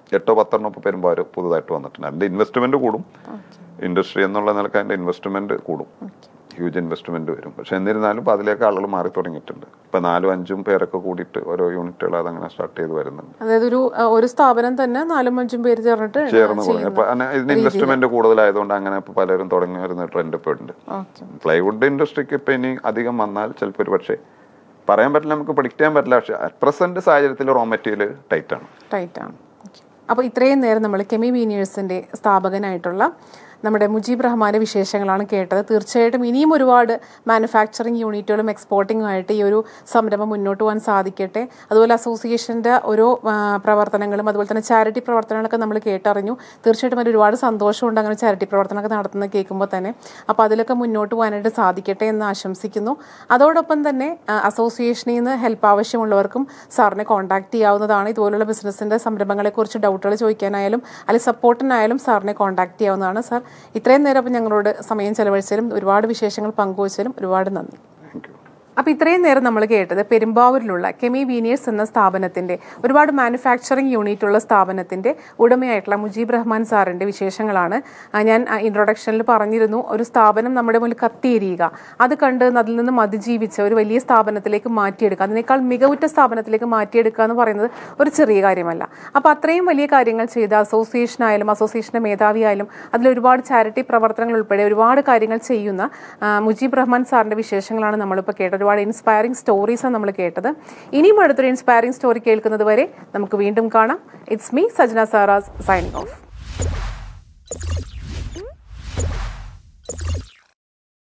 8-10 ഇപ്പൊ പെരുമ്പാവൂർ പുതുതായിട്ട് വന്നിട്ടുണ്ട്. അതിന്റെ ഇൻവെസ്റ്റ്മെന്റ് കൂടും. ഇൻഡസ്ട്രി എന്നുള്ള നിലക്ക് അതിന്റെ ഇൻവെസ്റ്റ്മെന്റ് കൂടും, ഹ്യൂജ് ഇൻവെസ്റ്റ്മെന്റ് വരും. പക്ഷെ എന്നിരുന്നാലും ഇപ്പൊ അതിലേക്ക് ആളുകൾ മാറി തുടങ്ങിയിട്ടുണ്ട്. ഇപ്പൊ 4-5 പേരൊക്കെ കൂടിയിട്ട് ഓരോ യൂണിറ്റുകൾ അതങ്ങനെ സ്റ്റാർട്ട് ചെയ്ത് വരുന്നുണ്ട്. അതായത് ഒരു സ്ഥാപനം തന്നെ 4-5 പേര് ചേർന്ന് തുടങ്ങി. അപ്പൊ ഇതിന് ഇൻവെസ്റ്റ്മെന്റ് കൂടുതലായതുകൊണ്ട് അങ്ങനെ ഇപ്പൊ പലരും തുടങ്ങി വരുന്ന ട്രെൻഡ് ഇപ്പൊ ഉണ്ട്. പ്ലൈവുഡ് ഇൻഡസ്ട്രിക്ക് ഇപ്പൊ ഇനി അധികം വന്നാൽ ചിലപ്പോൾ ഒരു പക്ഷേ പറയാൻ പറ്റില്ല, നമുക്ക് പ്രഡിക്റ്റ് ചെയ്യാൻ പറ്റില്ല. പക്ഷെ അറ്റ് പ്രസന്റ് സാഹചര്യത്തിൽ റോ മെറ്റീരിയൽ ടൈറ്റ് ആണ്. അപ്പോൾ ഇത്രയും നേരം നമ്മൾ കെമി വീനിയേഴ്സിന്റെ സ്ഥാപകനായിട്ടുള്ള നമ്മുടെ മുജീബ് റഹ്മാന്റെ വിശേഷങ്ങളാണ് കേട്ടത്. തീർച്ചയായിട്ടും ഇനിയും ഒരുപാട് മാനുഫാക്ചറിങ് യൂണിറ്റുകളും എക്സ്പോർട്ടിങ്ങുമായിട്ട് ഈ ഒരു സംരംഭം മുന്നോട്ട് പോകാൻ സാധിക്കട്ടെ. അതുപോലെ അസോസിയേഷൻ്റെ ഓരോ പ്രവർത്തനങ്ങളും അതുപോലെ തന്നെ ചാരിറ്റി പ്രവർത്തനങ്ങളൊക്കെ നമ്മൾ കേട്ടറിഞ്ഞു. തീർച്ചയായിട്ടും അതിൽ ഒരുപാട് സന്തോഷമുണ്ട് അങ്ങനെ ചാരിറ്റി പ്രവർത്തനമൊക്കെ നടത്തുന്നത് കേൾക്കുമ്പോൾ തന്നെ. അപ്പോൾ അതിലൊക്കെ മുന്നോട്ട് പോകാനായിട്ട് സാധിക്കട്ടെ എന്ന് ആശംസിക്കുന്നു. അതോടൊപ്പം തന്നെ അസോസിയേഷനിൽ നിന്ന് ഹെൽപ്പ് ആവശ്യമുള്ളവർക്കും സാറിനെ കോൺടാക്ട് ചെയ്യാവുന്നതാണ്. ഇതുപോലുള്ള ബിസിനസ്സിൻ്റെ സംരംഭങ്ങളെക്കുറിച്ച് ഡൗട്ടുകൾ ചോദിക്കാനായാലും അല്ലെങ്കിൽ സപ്പോർട്ടിനായാലും സാറിനെ കോൺടാക്ട് ചെയ്യാവുന്നതാണ്. സാർ ഇത്രയും നേരം അപ്പം ഞങ്ങളോട് സമയം ചെലവഴിച്ചതിലും ഒരുപാട് വിശേഷങ്ങൾ പങ്കുവച്ചതിലും ഒരുപാട് നന്ദി. അപ്പോൾ ഇത്രയും നേരം നമ്മൾ കേട്ടത് പെരുമ്പാവൂരിലുള്ള കെമി വീനിയേഴ്സ് എന്ന സ്ഥാപനത്തിൻ്റെ, ഒരുപാട് മാനുഫാക്ചറിങ് യൂണിറ്റ് ഉള്ള സ്ഥാപനത്തിൻ്റെ ഉടമയായിട്ടുള്ള മുജീബ് റഹ്മാൻ സാറിൻ്റെ വിശേഷങ്ങളാണ്. ഞാൻ ഇൻട്രൊഡക്ഷനിൽ പറഞ്ഞിരുന്നു, ഒരു സ്ഥാപനം നമ്മുടെ മുന്നിൽ കത്തിയെരിയുക, അത് കണ്ട് അതിൽ നിന്നും അതിജീവിച്ച് ഒരു വലിയ സ്ഥാപനത്തിലേക്ക് മാറ്റിയെടുക്കുക, അതിനേക്കാൾ മികവുറ്റ സ്ഥാപനത്തിലേക്ക് മാറ്റിയെടുക്കുക എന്ന് പറയുന്നത് ഒരു ചെറിയ കാര്യമല്ല. അപ്പോൾ അത്രയും വലിയ കാര്യങ്ങൾ ചെയ്ത അസോസിയേഷനായാലും അസോസിയേഷൻ്റെ മേധാവിയായാലും അതിലൊരുപാട് ചാരിറ്റി പ്രവർത്തനങ്ങൾ ഉൾപ്പെടെ ഒരുപാട് കാര്യങ്ങൾ ചെയ്യുന്ന മുജീബ് റഹ്മാൻ സാറിൻ്റെ വിശേഷങ്ങളാണ് നമ്മളിപ്പോൾ കേട്ടത്. ഒരുപാട് ഇൻസ്പയറിംഗ് സ്റ്റോറീസാണ് നമ്മൾ കേട്ടത്. ഇനിയും അടുത്തൊരു ഇൻസ്പയറിംഗ് സ്റ്റോറി കേൾക്കുന്നത് വരെ നമുക്ക് വീണ്ടും കാണാം. It's me Sajna Saras signing of.